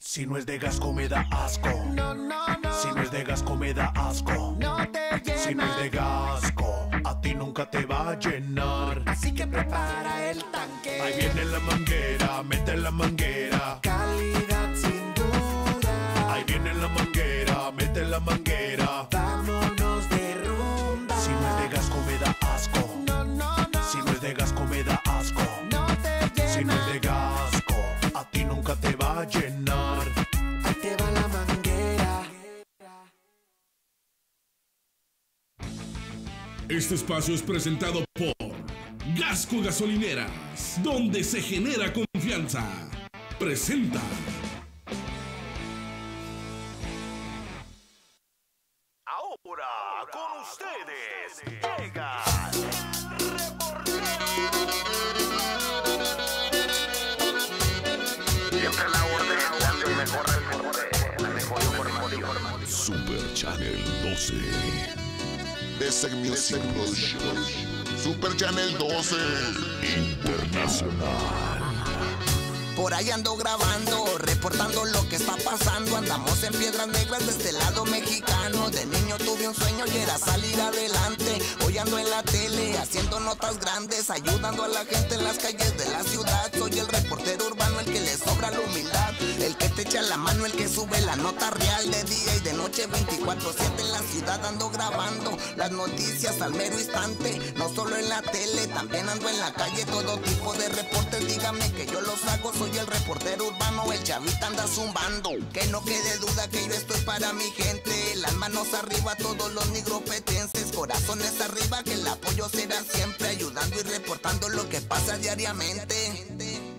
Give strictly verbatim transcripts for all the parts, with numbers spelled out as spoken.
Si no es de Gasco me da asco. No, no, no. Si no es de Gasco me da asco. No te llena. Si no es de Gasco, a ti nunca te va a llenar. Así que prepara el tanque. Ahí viene la manguera, mete la manguera. Calidad sin duda. Ahí viene la manguera, mete la manguera. Vámonos de rumba. Si no es de Gasco me da asco. No, no, no. Si no es de Gasco me da asco. No te llena. Si no es de Gasco, a ti nunca te va a llenar. Ahí te va la manguera. Este espacio es presentado por Gasco Gasolineras, donde se genera confianza. Presenta. Ahora con ustedes llega Siempre la orden, dando el mejor reporte, la mejor información. Super Channel doce. Basic Music Show. Super Channel doce. Internacional. Por ahí ando grabando, reportando lo que está pasando. Andamos en Piedras Negras de este lado mexicano. De niño tuve un sueño y era salir adelante. Hoy ando en la tele, haciendo notas grandes, ayudando a la gente en las calles de la ciudad. Soy el reportero urbano, el que le sobra la humildad, el que te echa la mano, el que sube la nota real. De día y de noche, veinticuatro siete en la ciudad ando grabando las noticias al mero instante. No solo en la tele, también ando en la calle. Todo tipo de reportes, dígame que yo los hago. Soy el reportero urbano, el chavita anda zumbando. Que no quede duda que yo estoy para mi gente. Las manos arriba a todos los nigropetenses. Corazones arriba, que el apoyo será siempre. Ayudando y reportando lo que pasa diariamente.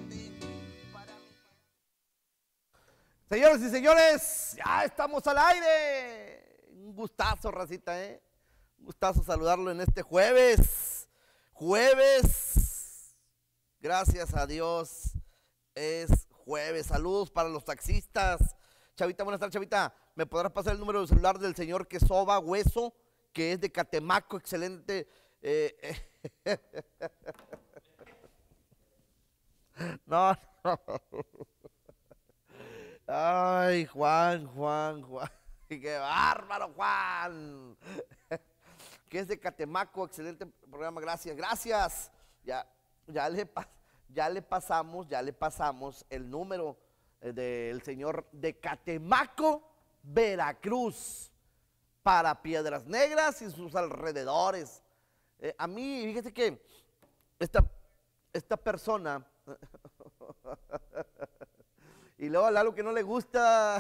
Señores y señores, ya estamos al aire. Un gustazo, racita, ¿eh? Un gustazo saludarlo en este jueves. Jueves. Gracias a Dios. Es jueves. Saludos para los taxistas. Chavita, buenas tardes, Chavita. ¿Me podrás pasar el número de celular del señor que soba hueso, que es de Catemaco? Excelente. Eh, eh. No, no. Ay, Juan, Juan, Juan. ¡Qué bárbaro, Juan! Que es de Catemaco. Excelente programa. Gracias, gracias. Ya, ya le pasé. Ya le pasamos, ya le pasamos el número eh, del señor de Catemaco, Veracruz, para Piedras Negras y sus alrededores. Eh, a mí, fíjese que esta, esta persona, y luego a Lalo que no le gusta,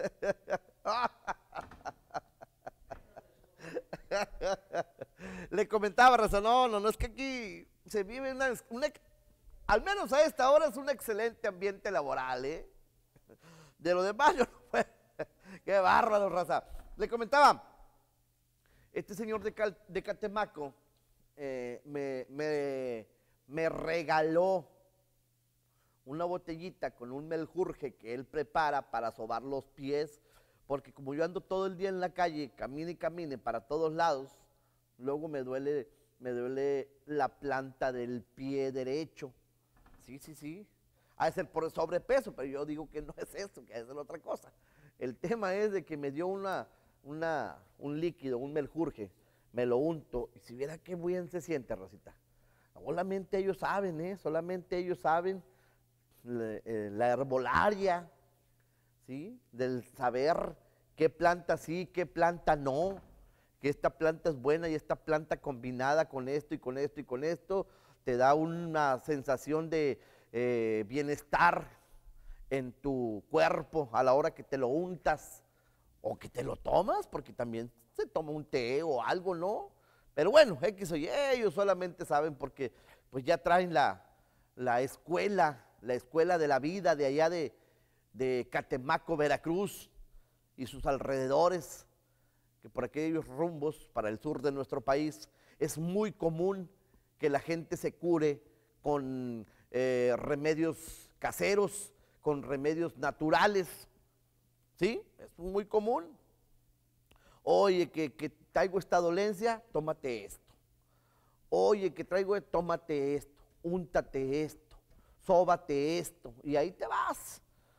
le comentaba, raza, no, no, no, es que aquí se vive una, una al menos a esta hora es un excelente ambiente laboral, ¿eh? De lo demás yo no puedo. Qué bárbaro, raza. Le comentaba, este señor de, Cal, de Catemaco eh, me, me, me regaló una botellita con un menjurje que él prepara para sobar los pies, porque como yo ando todo el día en la calle, camine y camine para todos lados, luego me duele, me duele la planta del pie derecho. Sí, sí, sí. Ha de ser por sobrepeso, pero yo digo que no es eso, que es otra cosa. El tema es de que me dio una, una, un líquido, un menjurje, me lo unto, y si viera qué bien se siente, Rosita. Solamente ellos saben, ¿eh? Solamente ellos saben la, eh, la herbolaria, ¿sí? Del saber qué planta sí, qué planta no, que esta planta es buena y esta planta combinada con esto y con esto y con esto, te da una sensación de eh, bienestar en tu cuerpo a la hora que te lo untas o que te lo tomas, porque también se toma un té o algo, ¿no? Pero bueno, X o Y, ellos solamente saben porque pues ya traen la, la escuela, la escuela de la vida de allá de, de Catemaco, Veracruz y sus alrededores, que por aquellos rumbos para el sur de nuestro país es muy común que la gente se cure con eh, remedios caseros, con remedios naturales, ¿sí? Es muy común. Oye, que, que traigo esta dolencia, tómate esto. Oye, que traigo, tómate esto, úntate esto, sóbate esto, y ahí te vas.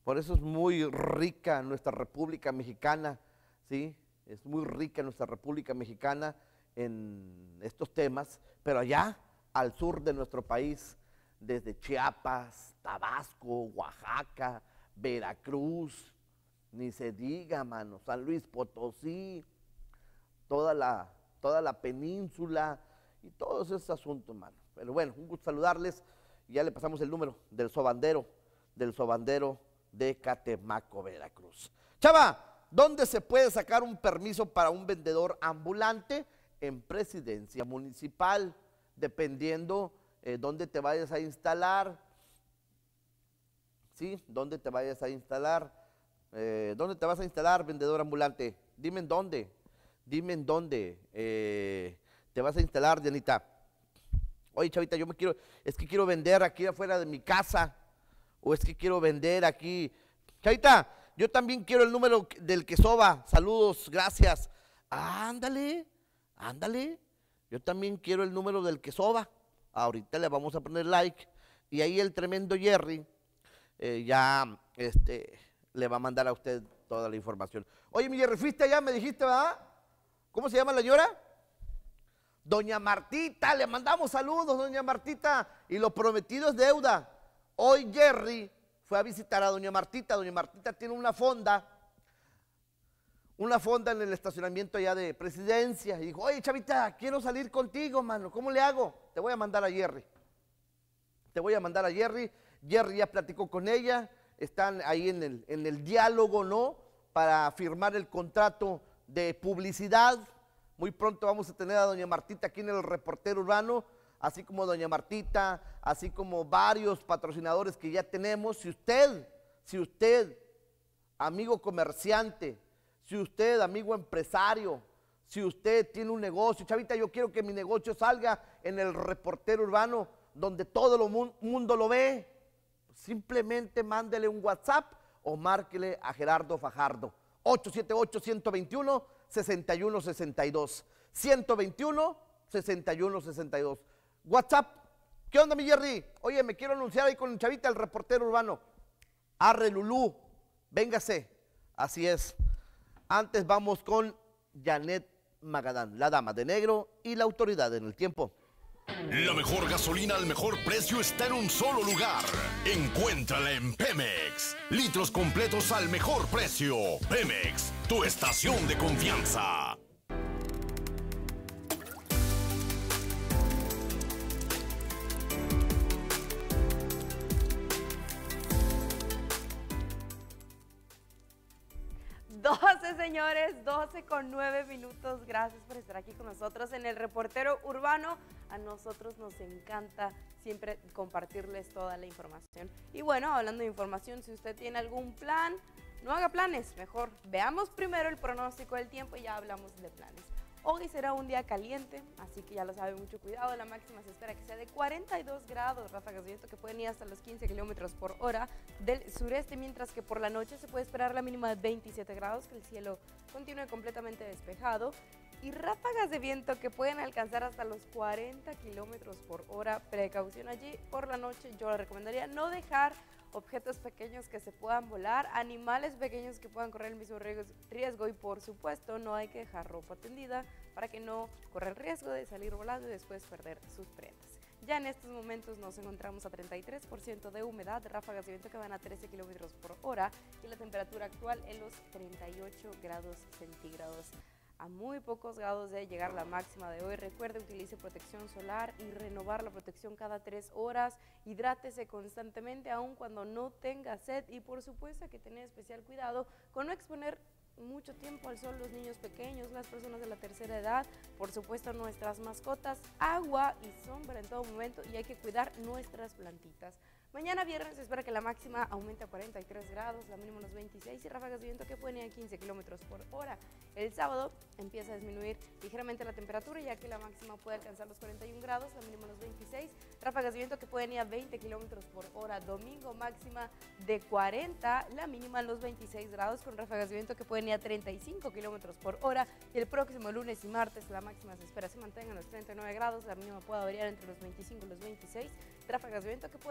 Por eso es muy rica nuestra República Mexicana, ¿sí? Es muy rica nuestra República Mexicana en estos temas, pero allá al sur de nuestro país, desde Chiapas, Tabasco, Oaxaca, Veracruz, ni se diga, mano, San Luis Potosí, toda la, toda la península y todos esos asuntos, mano. Pero bueno, un gusto saludarles y ya le pasamos el número del sobandero, del sobandero de Catemaco, Veracruz. Chava, ¿dónde se puede sacar un permiso para un vendedor ambulante? En Presidencia Municipal, dependiendo eh, dónde te vayas a instalar, ¿sí? ¿Dónde te vayas a instalar? Eh, ¿Dónde te vas a instalar, vendedor ambulante? Dime en dónde, dime en dónde eh, te vas a instalar, Dianita. Oye, chavita, yo me quiero, es que quiero vender aquí afuera de mi casa, o es que quiero vender aquí. Chavita, yo también quiero el número del Quesoba, saludos, gracias. Ah, ándale, ándale, yo también quiero el número del Quesoba. Ahorita le vamos a poner like, y ahí el tremendo Jerry eh, ya este, le va a mandar a usted toda la información. Oye, mi Jerry, fuiste allá, me dijiste, ¿verdad? ¿Cómo se llama la señora? Doña Martita, le mandamos saludos, doña Martita, y lo prometido es deuda. Hoy Jerry fue a visitar a doña Martita. Doña Martita tiene una fonda, una fonda en el estacionamiento allá de Presidencia, y dijo, oye, chavita, quiero salir contigo, mano, ¿cómo le hago? Te voy a mandar a Jerry, te voy a mandar a Jerry. Jerry ya platicó con ella, están ahí en el, en el diálogo, ¿no?, para firmar el contrato de publicidad. Muy pronto vamos a tener a doña Martita aquí en el Reportero Urbano, así como doña Martita, así como varios patrocinadores que ya tenemos. Si usted, si usted, amigo comerciante, si usted, amigo empresario, si usted tiene un negocio, chavita, yo quiero que mi negocio salga en el Reportero Urbano, donde todo el mu mundo lo ve, simplemente mándele un WhatsApp o márquele a Gerardo Fajardo, ocho siete ocho, uno dos uno, seis uno seis dos, ciento veintiuno, sesenta y uno sesenta y dos. WhatsApp, ¿qué onda, mi Jerry? Oye, me quiero anunciar ahí con el chavita, el Reportero Urbano. Arre, Lulú, véngase. Así es. Antes vamos con Janet Magadán, la dama de negro y la autoridad en el tiempo. La mejor gasolina al mejor precio está en un solo lugar. Encuéntrala en Pemex. Litros completos al mejor precio. Pemex, tu estación de confianza. doce, señores, doce con nueve minutos. Gracias por estar aquí con nosotros en el Reportero Urbano. A nosotros nos encanta siempre compartirles toda la información. Y bueno, hablando de información, si usted tiene algún plan, no haga planes, mejor veamos primero el pronóstico del tiempo y ya hablamos de planes. Hoy será un día caliente, así que ya lo sabe, mucho cuidado. La máxima se espera que sea de cuarenta y dos grados, ráfagas de viento que pueden ir hasta los quince kilómetros por hora del sureste, mientras que por la noche se puede esperar la mínima de veintisiete grados, que el cielo continúe completamente despejado, y ráfagas de viento que pueden alcanzar hasta los cuarenta kilómetros por hora. Precaución allí, por la noche yo le recomendaría no dejar objetos pequeños que se puedan volar, animales pequeños que puedan correr el mismo riesgo, y por supuesto no hay que dejar ropa tendida para que no corra el riesgo de salir volando y después perder sus prendas. Ya en estos momentos nos encontramos a treinta y tres por ciento de humedad, ráfagas de viento que van a trece kilómetros por hora y la temperatura actual en los treinta y ocho grados centígrados. A muy pocos grados de llegar la máxima de hoy. Recuerde, utilice protección solar y renovar la protección cada tres horas. Hidrátese constantemente aun cuando no tenga sed, y por supuesto hay que tener especial cuidado con no exponer mucho tiempo al sol los niños pequeños, las personas de la tercera edad, por supuesto nuestras mascotas, agua y sombra en todo momento, y hay que cuidar nuestras plantitas. Mañana viernes se espera que la máxima aumente a cuarenta y tres grados, la mínima unos veintiséis y ráfagas de viento que pueden ir a quince kilómetros por hora. El sábado empieza a disminuir ligeramente la temperatura, ya que la máxima puede alcanzar los cuarenta y un grados, la mínima unos veintiséis, ráfagas de viento que pueden ir a veinte kilómetros por hora. Domingo máxima de cuarenta, la mínima en los veintiséis grados, con ráfagas de viento que pueden ir a treinta y cinco kilómetros por hora. Y el próximo lunes y martes la máxima se espera se mantenga en los treinta y nueve grados, la mínima puede variar entre los veinticinco y los veintiséis, ráfagas de viento que pueden ir entre los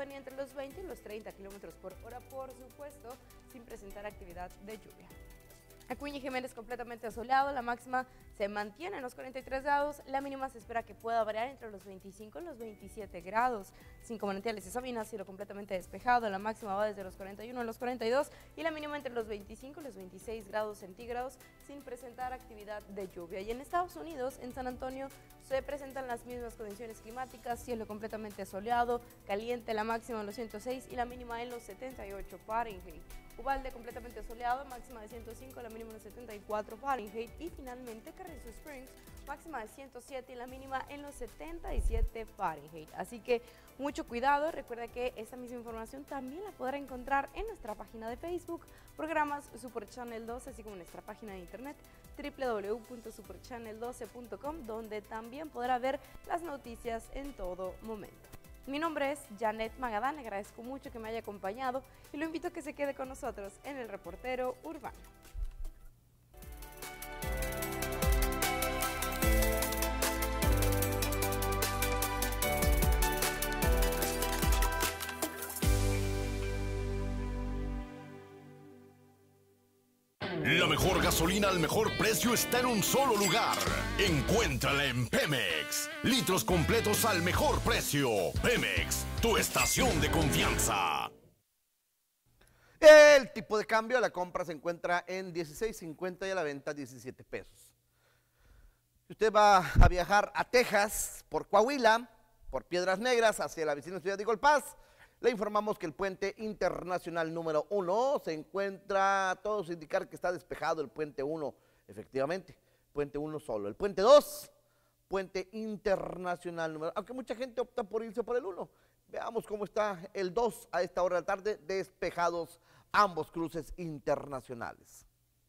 los veinte y los treinta kilómetros por hora, por supuesto, sin presentar actividad de lluvia. Acuña y Jiménez completamente soleado, la máxima se mantiene en los cuarenta y tres grados, la mínima se espera que pueda variar entre los veinticinco y los veintisiete grados. Cinco Manantiales y Sabinas, cielo completamente despejado, la máxima va desde los cuarenta y uno a los cuarenta y dos y la mínima entre los veinticinco y los veintiséis grados centígrados sin presentar actividad de lluvia. Y en Estados Unidos, en San Antonio, se presentan las mismas condiciones climáticas, cielo completamente soleado, caliente, la máxima en los ciento seis y la mínima en los setenta y ocho Fahrenheit. Uvalde completamente soleado, máxima de ciento cinco, la mínima de setenta y cuatro Fahrenheit. Y finalmente Carrizo Springs, máxima de ciento siete y la mínima en los setenta y siete Fahrenheit. Así que mucho cuidado, recuerda que esta misma información también la podrá encontrar en nuestra página de Facebook, programas Super Channel doce, así como en nuestra página de internet w w w punto super channel doce punto com, donde también podrá ver las noticias en todo momento. Mi nombre es Janet Magadán, le agradezco mucho que me haya acompañado y lo invito a que se quede con nosotros en el Reportero Urbano. La mejor gasolina al mejor precio está en un solo lugar. Encuéntrala en Pemex. Litros completos al mejor precio. Pemex, tu estación de confianza. El tipo de cambio a la compra se encuentra en dieciséis cincuenta y a la venta diecisiete pesos. Si usted va a viajar a Texas por Coahuila, por Piedras Negras, hacia la vecina ciudad de Eagle Pass, le informamos que el puente internacional número uno se encuentra, todos indicar que está despejado el puente uno, efectivamente, puente uno solo. El puente dos, puente internacional número, aunque mucha gente opta por irse por el uno. Veamos cómo está el dos a esta hora de la tarde, despejados ambos cruces internacionales.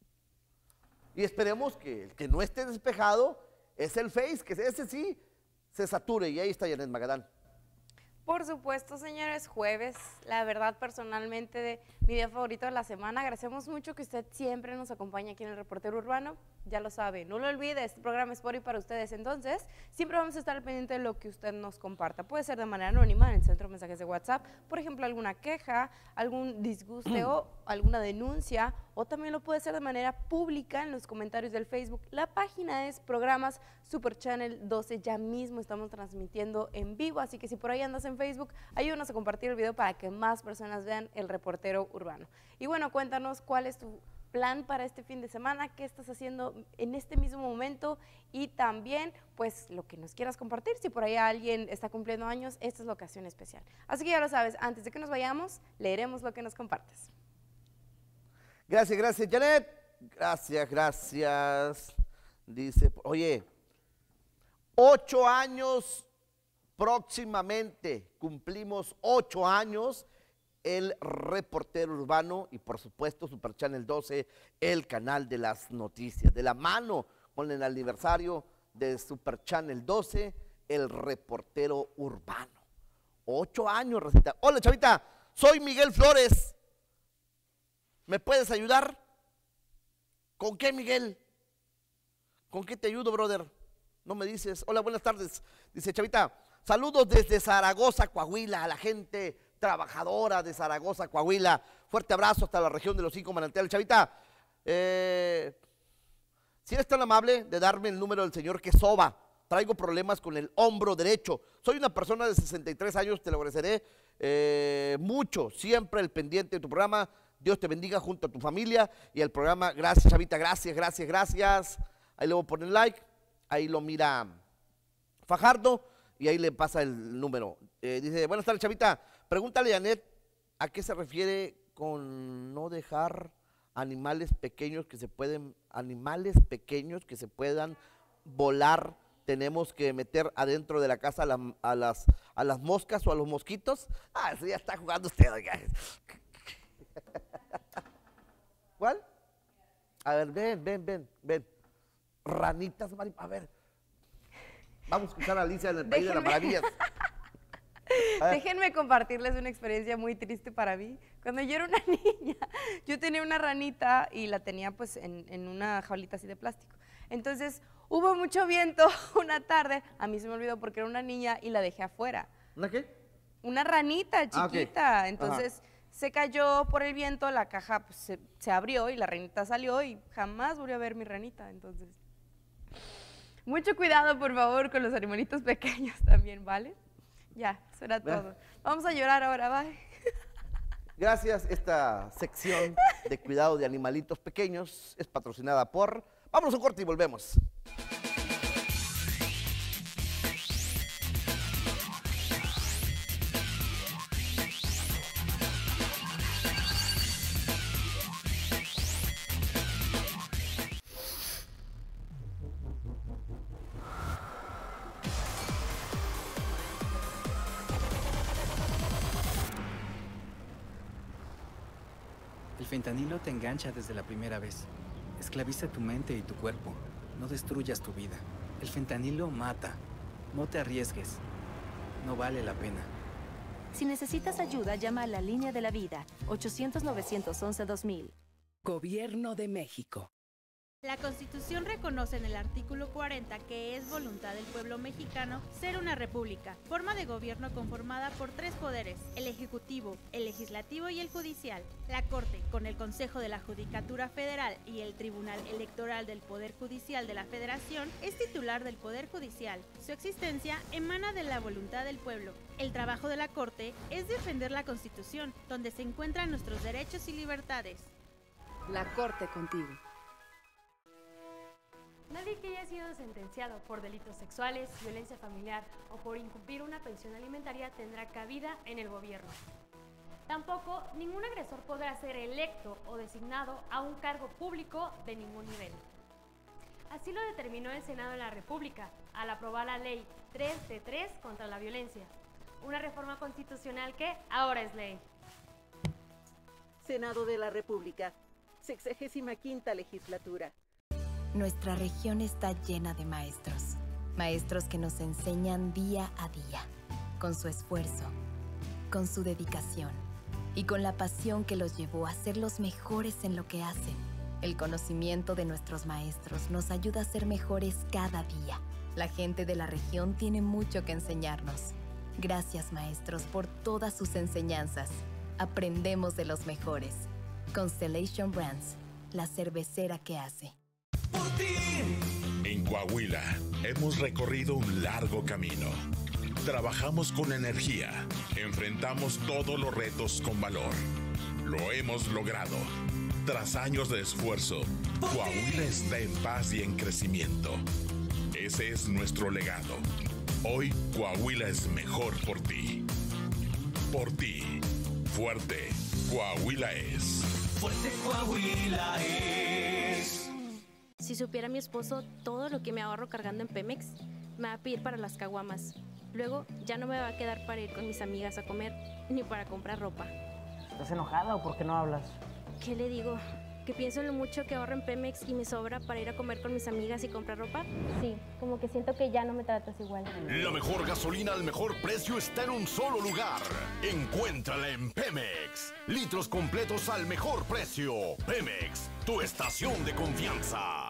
Y esperemos que el que no esté despejado es el Face, que ese sí se sature, y ahí está Janet Magadán. Por supuesto, señores, jueves, la verdad, personalmente, de mi día favorito de la semana. Agradecemos mucho que usted siempre nos acompañe aquí en el Reportero Urbano. Ya lo sabe, no lo olvide, este programa es por y para ustedes. Entonces, siempre vamos a estar al pendiente de lo que usted nos comparta. Puede ser de manera anónima en el centro de mensajes de WhatsApp, por ejemplo, alguna queja, algún disguste o alguna denuncia, o también lo puede ser de manera pública en los comentarios del Facebook. La página es Programas Super Channel doce, ya mismo estamos transmitiendo en vivo, así que si por ahí andas en Facebook, ayúdanos a compartir el video para que más personas vean el Reportero Urbano. Y bueno, cuéntanos cuál es tu plan para este fin de semana, qué estás haciendo en este mismo momento y también pues lo que nos quieras compartir. Si por ahí alguien está cumpliendo años, esta es la ocasión especial. Así que ya lo sabes, antes de que nos vayamos, leeremos lo que nos compartes. Gracias, gracias, Janet. Gracias, gracias. Dice, oye, ocho años próximamente, cumplimos ocho años el Reportero Urbano y por supuesto Super Channel doce, el canal de las noticias. De la mano con el aniversario de Super Channel doce, el Reportero Urbano. Ocho años, Recita. Hola, chavita, soy Miguel Flores. ¿Me puedes ayudar? ¿Con qué, Miguel? ¿Con qué te ayudo, brother? No me dices. Hola, buenas tardes. Dice, chavita, saludos desde Zaragoza, Coahuila, a la gente trabajadora de Zaragoza, Coahuila. Fuerte abrazo hasta la región de los Cinco Manantiales. Chavita, eh, si eres tan amable de darme el número del señor Quesova, traigo problemas con el hombro derecho. Soy una persona de sesenta y tres años, te lo agradeceré eh, mucho, siempre el pendiente de tu programa. Dios te bendiga junto a tu familia y el programa. Gracias, chavita, gracias, gracias, gracias. Ahí le voy a poner like, ahí lo mira Fajardo y ahí le pasa el número. Eh, dice, buenas tardes, chavita, pregúntale a Janet a qué se refiere con no dejar animales pequeños que se pueden, animales pequeños que se puedan volar. Tenemos que meter adentro de la casa a, la, a, las, a las moscas o a los mosquitos. Ah, eso ya está jugando usted, oiga. ¿Cuál? A ver, ven, ven, ven, ven. Ranitas, Mari, a ver. Vamos a escuchar a Alicia en el País de las Maravillas. Déjenme compartirles una experiencia muy triste para mí. Cuando yo era una niña, yo tenía una ranita y la tenía pues en, en una jaulita así de plástico. Entonces, hubo mucho viento una tarde, a mí se me olvidó porque era una niña y la dejé afuera. ¿Una qué? una ranita Ah, ok. chiquita. Entonces se cayó por el viento, la caja pues, se, se abrió y la ranita salió y jamás volví a ver mi ranita. Entonces, mucho cuidado, por favor, con los animalitos pequeños también, ¿vale? Ya, eso era Vea. todo. Vamos a llorar ahora, bye. Gracias, esta sección de cuidado de animalitos pequeños es patrocinada por... Vámonos a un corte y volvemos. El fentanilo te engancha desde la primera vez. Esclaviza tu mente y tu cuerpo. No destruyas tu vida. El fentanilo mata. No te arriesgues. No vale la pena. Si necesitas ayuda, llama a la Línea de la Vida, ochocientos, novecientos once, dos mil. Gobierno de México. La Constitución reconoce en el artículo cuarenta que es voluntad del pueblo mexicano ser una república, forma de gobierno conformada por tres poderes, el Ejecutivo, el Legislativo y el Judicial. La Corte, con el Consejo de la Judicatura Federal y el Tribunal Electoral del Poder Judicial de la Federación, es titular del Poder Judicial. Su existencia emana de la voluntad del pueblo. El trabajo de la Corte es defender la Constitución, donde se encuentran nuestros derechos y libertades. La Corte contigo. Nadie que haya sido sentenciado por delitos sexuales, violencia familiar o por incumplir una pensión alimentaria tendrá cabida en el gobierno. Tampoco ningún agresor podrá ser electo o designado a un cargo público de ningún nivel. Así lo determinó el Senado de la República al aprobar la Ley tres de tres contra la violencia, una reforma constitucional que ahora es ley. Senado de la República, sexagésima quinta legislatura. Nuestra región está llena de maestros, maestros que nos enseñan día a día, con su esfuerzo, con su dedicación y con la pasión que los llevó a ser los mejores en lo que hacen. El conocimiento de nuestros maestros nos ayuda a ser mejores cada día. La gente de la región tiene mucho que enseñarnos. Gracias, maestros, por todas sus enseñanzas. Aprendemos de los mejores. Constellation Brands, la cervecera que hace. En Coahuila hemos recorrido un largo camino. Trabajamos con energía, enfrentamos todos los retos con valor. Lo hemos logrado. Tras años de esfuerzo, Coahuila está en paz y en crecimiento. Ese es nuestro legado. Hoy Coahuila es mejor por ti. Por ti. Fuerte. Coahuila es. Fuerte Coahuila es. Si supiera mi esposo todo lo que me ahorro cargando en Pemex, me va a pedir para las caguamas. Luego ya no me va a quedar para ir con mis amigas a comer, ni para comprar ropa. ¿Estás enojada o por qué no hablas? ¿Qué le digo? ¿Que pienso en lo mucho que ahorro en Pemex y me sobra para ir a comer con mis amigas y comprar ropa? Sí, como que siento que ya no me tratas igual. La mejor gasolina al mejor precio está en un solo lugar. Encuéntrala en Pemex. Litros completos al mejor precio. Pemex, tu estación de confianza.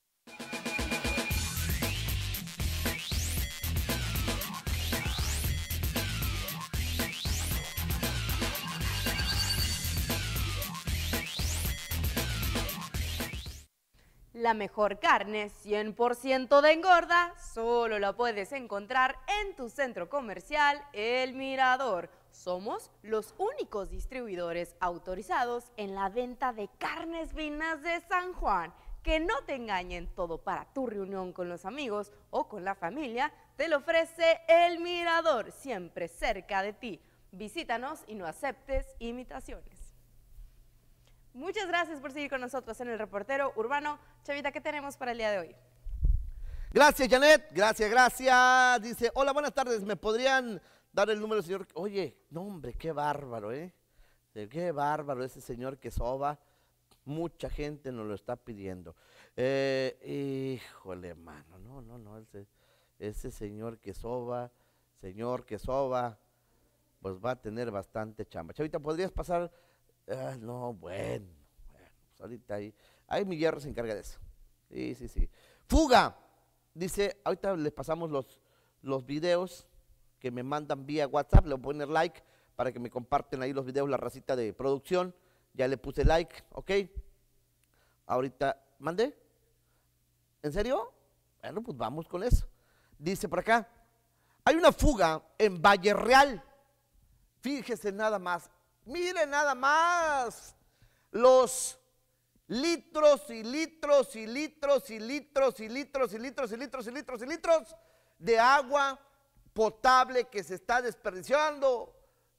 La mejor carne cien por ciento de engorda solo la puedes encontrar en tu centro comercial El Mirador. Somos los únicos distribuidores autorizados en la venta de carnes finas de San Juan. Que no te engañen, todo para tu reunión con los amigos o con la familia, te lo ofrece El Mirador, siempre cerca de ti. Visítanos y no aceptes imitaciones. Muchas gracias por seguir con nosotros en el Reportero Urbano. Chavita, ¿qué tenemos para el día de hoy? Gracias, Janet. Gracias, gracias. Dice, hola, buenas tardes. ¿Me podrían dar el número, señor? Oye, no, hombre, qué bárbaro, ¿eh? Qué bárbaro ese señor que soba. Mucha gente nos lo está pidiendo. Eh, híjole, mano, no, no, no. Ese, ese señor que soba, señor que soba, pues va a tener bastante chamba. Chavita, ¿podrías pasar? Ah, no, bueno, bueno, pues ahorita ahí, ahí mi hierro se encarga de eso. Sí, sí, sí. Fuga, dice, ahorita les pasamos los, los videos que me mandan vía WhatsApp, le voy a poner like para que me comparten ahí los videos, la racita de producción. Ya le puse like, ¿ok? Ahorita, ¿mandé? ¿En serio? Bueno, pues vamos con eso. Dice por acá, hay una fuga en Valle Real. Fíjese nada más, miren nada más los litros y litros y litros y litros y litros y litros y litros y litros y litros de agua potable que se está desperdiciando.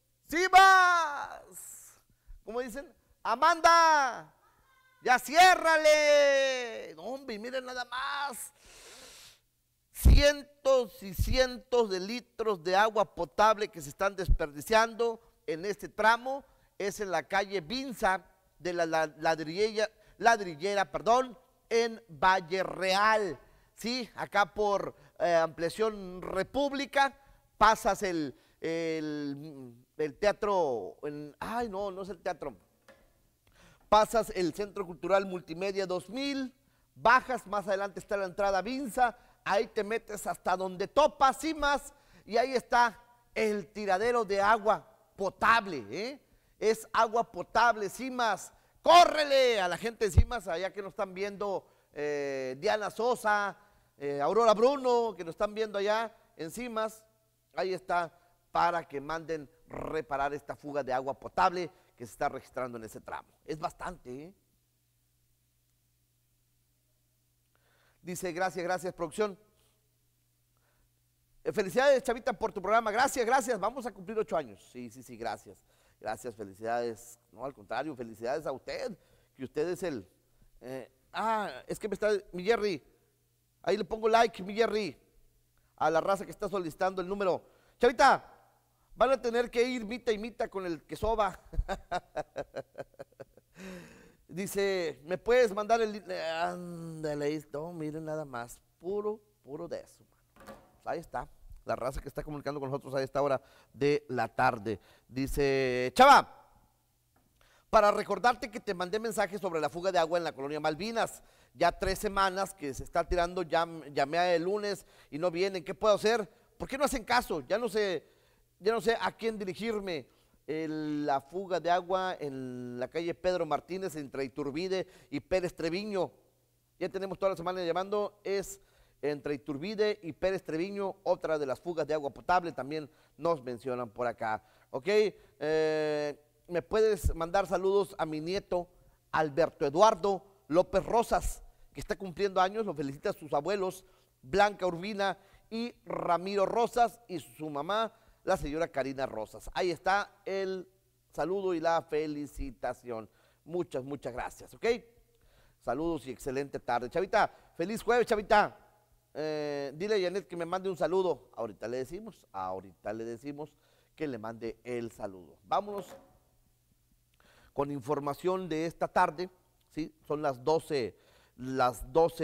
¡Simas! ¿Cómo dicen? Amanda, ya ciérrale. No, hombre, miren nada más. Cientos y cientos de litros de agua potable que se están desperdiciando en este tramo. Es en la calle Vinza de la ladrillera, ladrillera perdón, en Valle Real. Sí, acá por eh, Ampliación República, pasas el, el, el teatro, el, ay no, no es el teatro, pasas el Centro Cultural Multimedia dos mil, bajas, más adelante está la entrada Vinza, ahí te metes hasta donde topas, Simas, y ahí está el tiradero de agua potable, ¿eh? Es agua potable, Simas. Córrele a la gente de Simas, allá que nos están viendo, eh, Diana Sosa, eh, Aurora Bruno, que nos están viendo allá en Simas. Ahí está, para que manden reparar esta fuga de agua potable que se está registrando en ese tramo. Es bastante, ¿eh? Dice, gracias, gracias, producción. Eh, felicidades, Chavita, por tu programa. Gracias, gracias. Vamos a cumplir ocho años. Sí, sí, sí, gracias. Gracias, felicidades. No, al contrario, felicidades a usted, que usted es el... Eh, ah, es que me está... Mi Jerry, ahí le pongo like, mi Jerry, a la raza que está solicitando el número. Chavita, van a tener que ir mita y mita con el que soba. Dice, ¿me puedes mandar el... Ándale, no, miren nada más, puro, puro de eso. Pues ahí está, la raza que está comunicando con nosotros a esta hora de la tarde. Dice, Chava, para recordarte que te mandé mensajes sobre la fuga de agua en la colonia Malvinas. Ya tres semanas que se está tirando, ya, llamé el lunes y no vienen. ¿Qué puedo hacer? ¿Por qué no hacen caso? Ya no sé, ya no sé a quién dirigirme. El, la fuga de agua en la calle Pedro Martínez entre Iturbide y Pérez Treviño. Ya tenemos toda la semana llamando, es entre Iturbide y Pérez Treviño, otra de las fugas de agua potable, también nos mencionan por acá. Ok, eh, me puedes mandar saludos a mi nieto Alberto Eduardo López Rosas, que está cumpliendo años, lo felicita a sus abuelos Blanca Urbina y Ramiro Rosas y su mamá, la señora Karina Rosas. Ahí está el saludo y la felicitación. Muchas, muchas gracias, ¿ok? Saludos y excelente tarde. Chavita, feliz jueves, Chavita. Eh, dile a Janet que me mande un saludo. Ahorita le decimos, ahorita le decimos que le mande el saludo. Vámonos con información de esta tarde, ¿sí? Son las doce, las doce,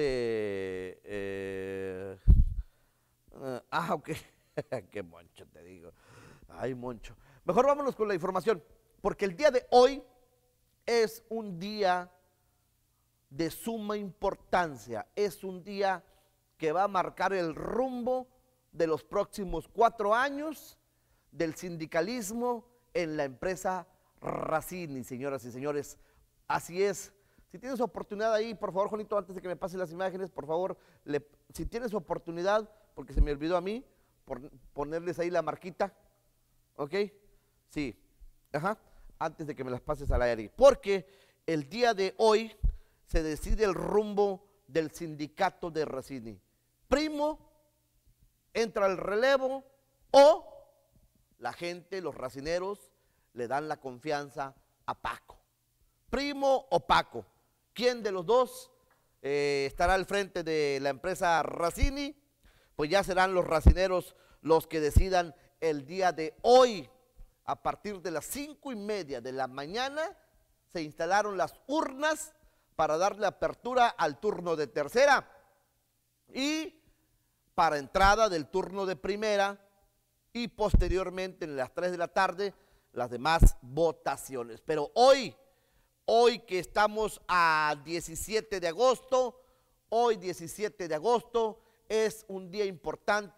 eh, uh, ah, ok. Qué moncho te digo, ay moncho. Mejor vámonos con la información, porque el día de hoy es un día de suma importancia, es un día que va a marcar el rumbo de los próximos cuatro años del sindicalismo en la empresa Racini, señoras y señores, así es. Si tienes oportunidad ahí, por favor, Juanito, antes de que me pasen las imágenes, por favor, le, si tienes oportunidad, porque se me olvidó a mí, por ponerles ahí la marquita, ¿ok? Sí, ajá, antes de que me las pases al aire, porque el día de hoy se decide el rumbo del sindicato de Racini. Primo, entra el relevo o la gente, los racineros, le dan la confianza a Paco. Primo o Paco, ¿quién de los dos eh, estará al frente de la empresa Racini? Pues ya serán los racineros los que decidan el día de hoy. A partir de las cinco y media de la mañana se instalaron las urnas para darle apertura al turno de tercera y para entrada del turno de primera y posteriormente en las tres de la tarde las demás votaciones. Pero hoy, hoy que estamos a diecisiete de agosto, hoy diecisiete de agosto, es un día importante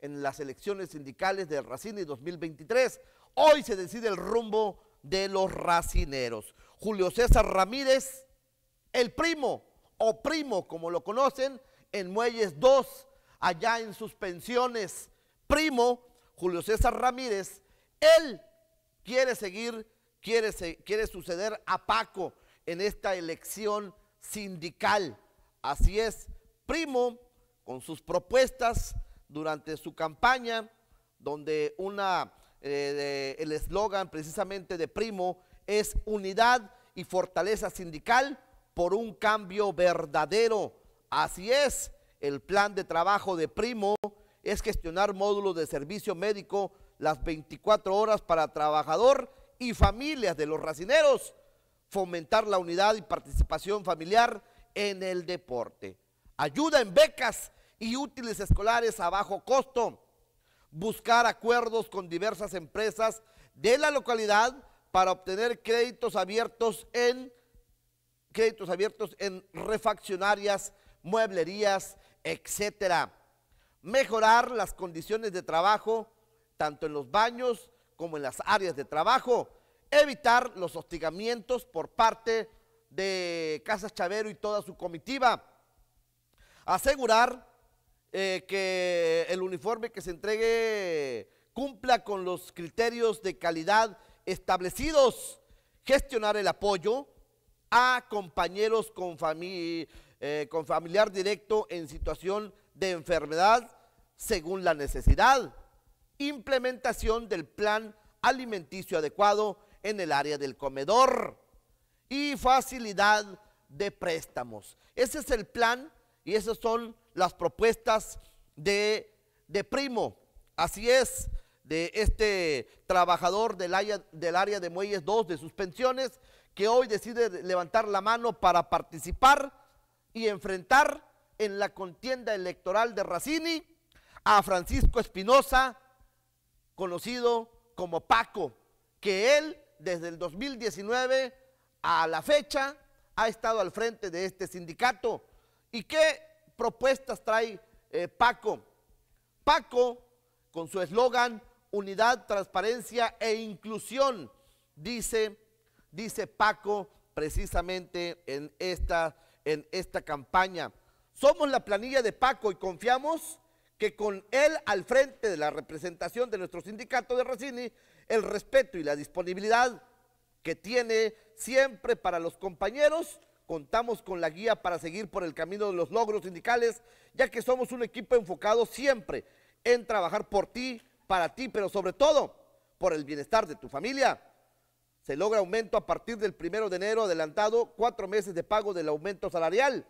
en las elecciones sindicales del Racine dos mil veintitrés. Hoy se decide el rumbo de los racineros. Julio César Ramírez, el primo o primo como lo conocen, en Muelles dos, allá en sus pensiones. Primo, Julio César Ramírez, él quiere seguir, quiere, quiere suceder a Paco en esta elección sindical. Así es, primo, con sus propuestas durante su campaña, donde una, eh, de, el eslogan precisamente de primo es unidad y fortaleza sindical por un cambio verdadero. Así es, el plan de trabajo de primo es gestionar módulos de servicio médico las veinticuatro horas para trabajador y familias de los racineros, fomentar la unidad y participación familiar en el deporte, ayuda en becas y útiles escolares a bajo costo, buscar acuerdos con diversas empresas de la localidad para obtener créditos abiertos en créditos abiertos en refaccionarias, mueblerías, etcétera. Mejorar las condiciones de trabajo, tanto en los baños como en las áreas de trabajo, evitar los hostigamientos por parte de Casas Chavero y toda su comitiva, asegurar eh, que el uniforme que se entregue cumpla con los criterios de calidad establecidos, gestionar el apoyo a compañeros con, fami eh, con familiar directo en situación de enfermedad según la necesidad, implementación del plan alimenticio adecuado en el área del comedor y facilidad de préstamos. Ese es el plan y esas son las propuestas de, de primo. Así es, de este trabajador del área, del área de Muelles dos de sus pensiones, que hoy decide levantar la mano para participar y enfrentar en la contienda electoral de Racine a Francisco Espinosa, conocido como Paco, que él desde el dos mil diecinueve a la fecha ha estado al frente de este sindicato. ¿Y qué propuestas trae eh, Paco? Paco, con su eslogan unidad, transparencia e inclusión, dice, dice Paco precisamente en esta, en esta campaña. Somos la planilla de Paco y confiamos que con él al frente de la representación de nuestro sindicato de Racine, el respeto y la disponibilidad que tiene siempre para los compañeros, contamos con la guía para seguir por el camino de los logros sindicales, ya que somos un equipo enfocado siempre en trabajar por ti, para ti, pero sobre todo por el bienestar de tu familia. Se logra aumento a partir del primero de enero adelantado, cuatro meses de pago del aumento salarial.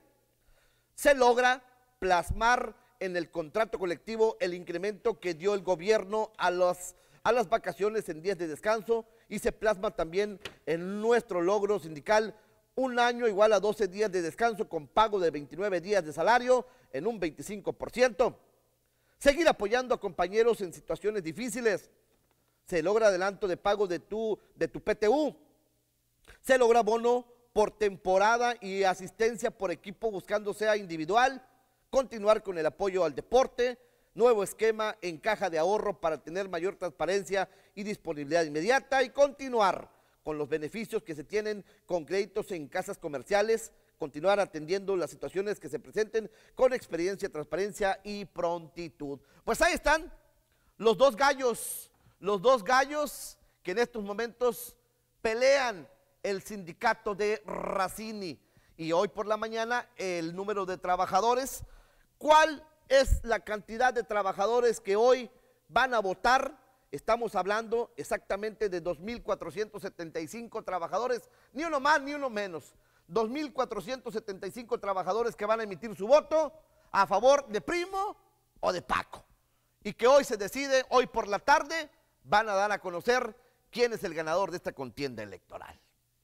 Se logra plasmar en el contrato colectivo el incremento que dio el gobierno a, los, a las vacaciones en días de descanso y se plasma también en nuestro logro sindical un año igual a doce días de descanso con pago de veintinueve días de salario en un veinticinco por ciento. Seguir apoyando a compañeros en situaciones difíciles. Se logra adelanto de pago de tu, de tu P T U. Se logra bono por temporada y asistencia por equipo buscando sea individual. Continuar con el apoyo al deporte. Nuevo esquema en caja de ahorro para tener mayor transparencia y disponibilidad inmediata. Y continuar con los beneficios que se tienen con créditos en casas comerciales. Continuar atendiendo las situaciones que se presenten con experiencia, transparencia y prontitud. Pues ahí están los dos gallos, los dos gallos que en estos momentos pelean el sindicato de Racine. Y hoy por la mañana el número de trabajadores, ¿cuál es la cantidad de trabajadores que hoy van a votar? Estamos hablando exactamente de dos mil cuatrocientos setenta y cinco trabajadores, ni uno más ni uno menos. dos mil cuatrocientos setenta y cinco trabajadores que van a emitir su voto a favor de Primo o de Paco. Y que hoy se decide, hoy por la tarde, van a dar a conocer quién es el ganador de esta contienda electoral.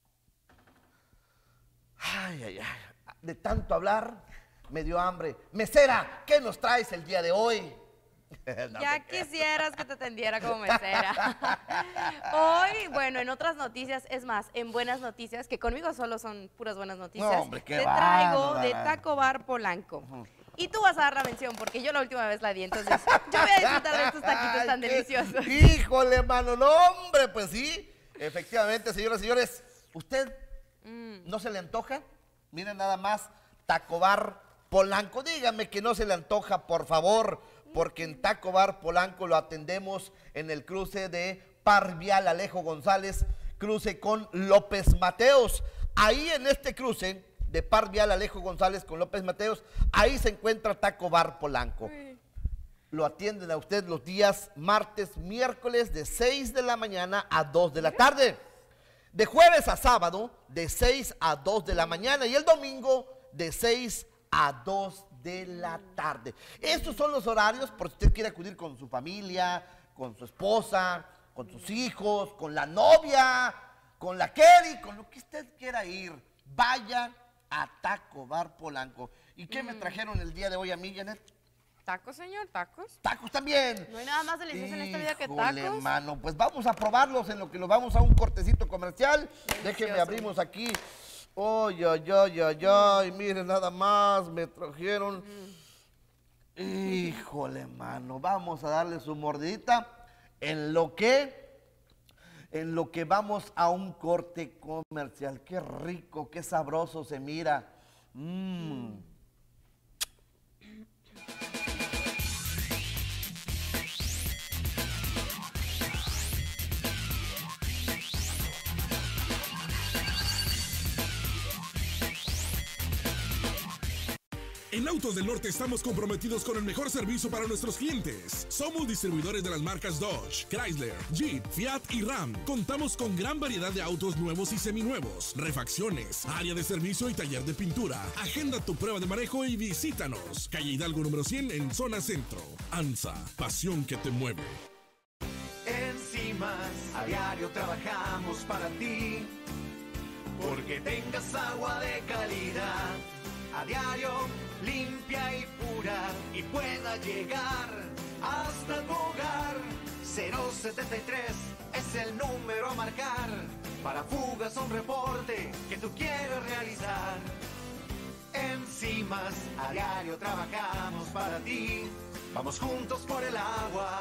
Ay, ay, ay, de tanto hablar me dio hambre. Mesera, ¿qué nos traes el día de hoy? No, ya quisieras que te atendiera como mesera. Hoy, bueno, en otras noticias, es más, en buenas noticias, que conmigo solo son puras buenas noticias, no, hombre, qué te va, traigo no, de no, no. Taco Bar Polanco. Y tú vas a dar la mención, porque yo la última vez la di, entonces yo voy a disfrutar de estos taquitos tan Ay, deliciosos. Híjole, mano, no, hombre, pues sí. Efectivamente, señoras y señores, ¿usted mm. no se le antoja? Miren nada más, Taco Bar Polanco. Dígame que no se le antoja, por favor, porque en Taco Bar Polanco lo atendemos en el cruce de Par Vial Alejo González, cruce con López Mateos. Ahí en este cruce de Par Vial Alejo González con López Mateos, ahí se encuentra Taco Bar Polanco. Sí. Lo atienden a usted los días martes, miércoles de seis de la mañana a dos de la tarde. De jueves a sábado de seis a dos de la mañana y el domingo de seis a dos de la tarde. Estos son los horarios por si usted quiere acudir con su familia, con su esposa, con sus hijos, con la novia, con la Kelly, con lo que usted quiera ir. Vaya a Taco Bar Polanco. ¿Y qué mm. me trajeron el día de hoy a mí, Janet? ¿Tacos, señor? ¿Tacos? ¡Tacos también! No hay nada más delicioso en esta vida que Híjole, tacos. Mano, pues vamos a probarlos en lo que nos vamos a un cortecito comercial. Delicioso. Déjenme abrimos aquí. ¡Ay, ay, ay, ay, ay! Miren, nada más me trajeron. Mm. Híjole, mano, vamos a darle su mordidita en lo que... En lo que vamos a un corte comercial. Qué rico, qué sabroso se mira. Mmm. En Autos del Norte estamos comprometidos con el mejor servicio para nuestros clientes. Somos distribuidores de las marcas Dodge, Chrysler, Jeep, Fiat y Ram. Contamos con gran variedad de autos nuevos y seminuevos, refacciones, área de servicio y taller de pintura. Agenda tu prueba de manejo y visítanos. Calle Hidalgo número cien en zona centro. ANSA, pasión que te mueve. En Cimas, a diario trabajamos para ti, porque tengas agua de calidad. A diario, limpia y pura, y pueda llegar hasta tu hogar. Cero setenta y tres es el número a marcar para fugas o un reporte que tú quieres realizar. En Cimas, a diario trabajamos para ti. Vamos juntos por el agua.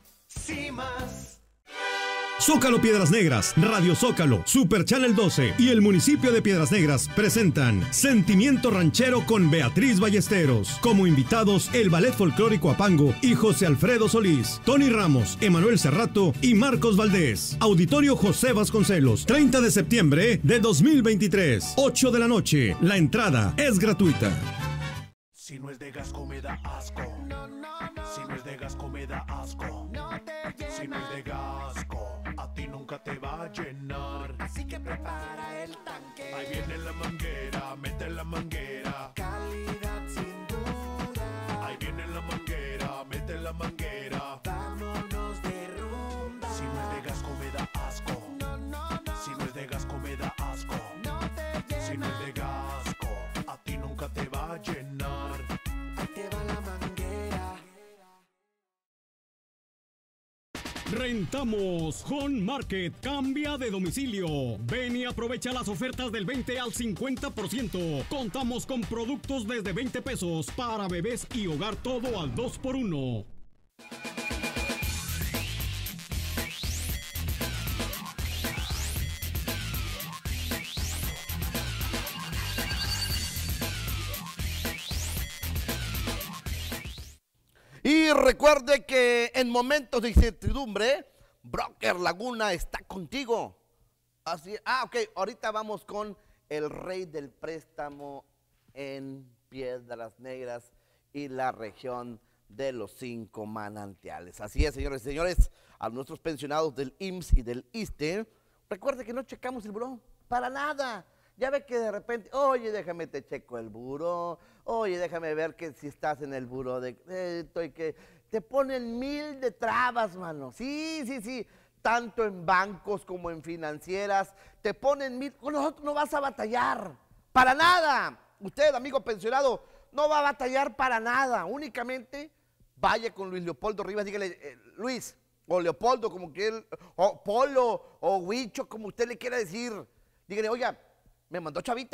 Cimas. Zócalo Piedras Negras, Radio Zócalo, Super Channel doce y el municipio de Piedras Negras presentan Sentimiento Ranchero con Beatriz Ballesteros. Como invitados, el Ballet Folclórico Apango y José Alfredo Solís, Tony Ramos, Emanuel Cerrato y Marcos Valdés. Auditorio José Vasconcelos, treinta de septiembre de dos mil veintitrés, ocho de la noche. La entrada es gratuita. Si no es de Gasco me da asco. Si no es de Gasco me da asco. Si no es de Gasco, a ti nunca te va a llenar. Así que prepara el tanque. Ahí viene la manguera, mete la manguera. Calidad sin duda. Ahí viene la manguera, mete la manguera. Vámonos de rumba. Si no es de Gasco me da asco. No, no, no. Si no es de Gasco me da asco. No te llena. Si no es de Gasco, a ti nunca te va a llenar. Ahí te va la manguera. Rentamos Home Market, cambia de domicilio. Ven y aprovecha las ofertas del veinte al cincuenta por ciento. Contamos con productos desde veinte pesos para bebés y hogar, todo al dos por uno. Y recuerde que en momentos de incertidumbre, Broker Laguna está contigo. Así, ah, ok, ahorita vamos con el rey del préstamo en Piedras Negras y la región de los cinco manantiales. Así es, señores y señores, a nuestros pensionados del I M S S y del ISSSTE, recuerde que no checamos el buró, para nada. Ya ve que de repente, oye, déjame te checo el buró, oye, déjame ver que si estás en el buró de crédito y que te ponen mil de trabas, mano. Sí, sí, sí, tanto en bancos como en financieras, te ponen mil, con nosotros no vas a batallar, para nada. Usted, amigo pensionado, no va a batallar para nada, únicamente vaya con Luis Leopoldo Rivas, dígale, eh, Luis, o Leopoldo, como que él, o Polo, o Huicho, como usted le quiera decir, dígale, oiga, me mandó Chavita,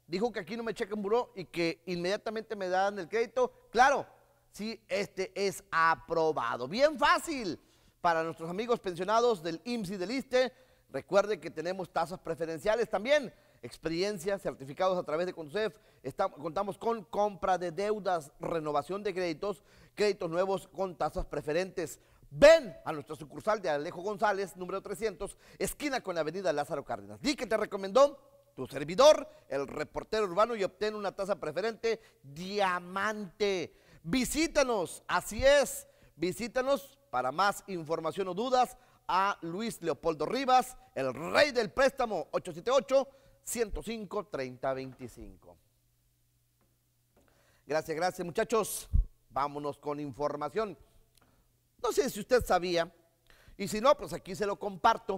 dijo que aquí no me checan buró y que inmediatamente me dan el crédito. Claro, sí, este es aprobado. Bien fácil para nuestros amigos pensionados del I M S S y del ISSSTE. Recuerde que tenemos tasas preferenciales también, experiencia, certificados a través de CONDUCEF. Estamos, contamos con compra de deudas, renovación de créditos, créditos nuevos con tasas preferentes. Ven a nuestra sucursal de Alejo González, número trescientos, esquina con la avenida Lázaro Cárdenas. Di que te recomendó tu servidor, el reportero urbano, y obtén una tasa preferente diamante. Visítanos, así es, visítanos para más información o dudas a Luis Leopoldo Rivas, el rey del préstamo, ocho siete ocho, ciento cinco, treinta veinticinco. Gracias, gracias muchachos. Vámonos con información. No sé si usted sabía, y si no, pues aquí se lo comparto.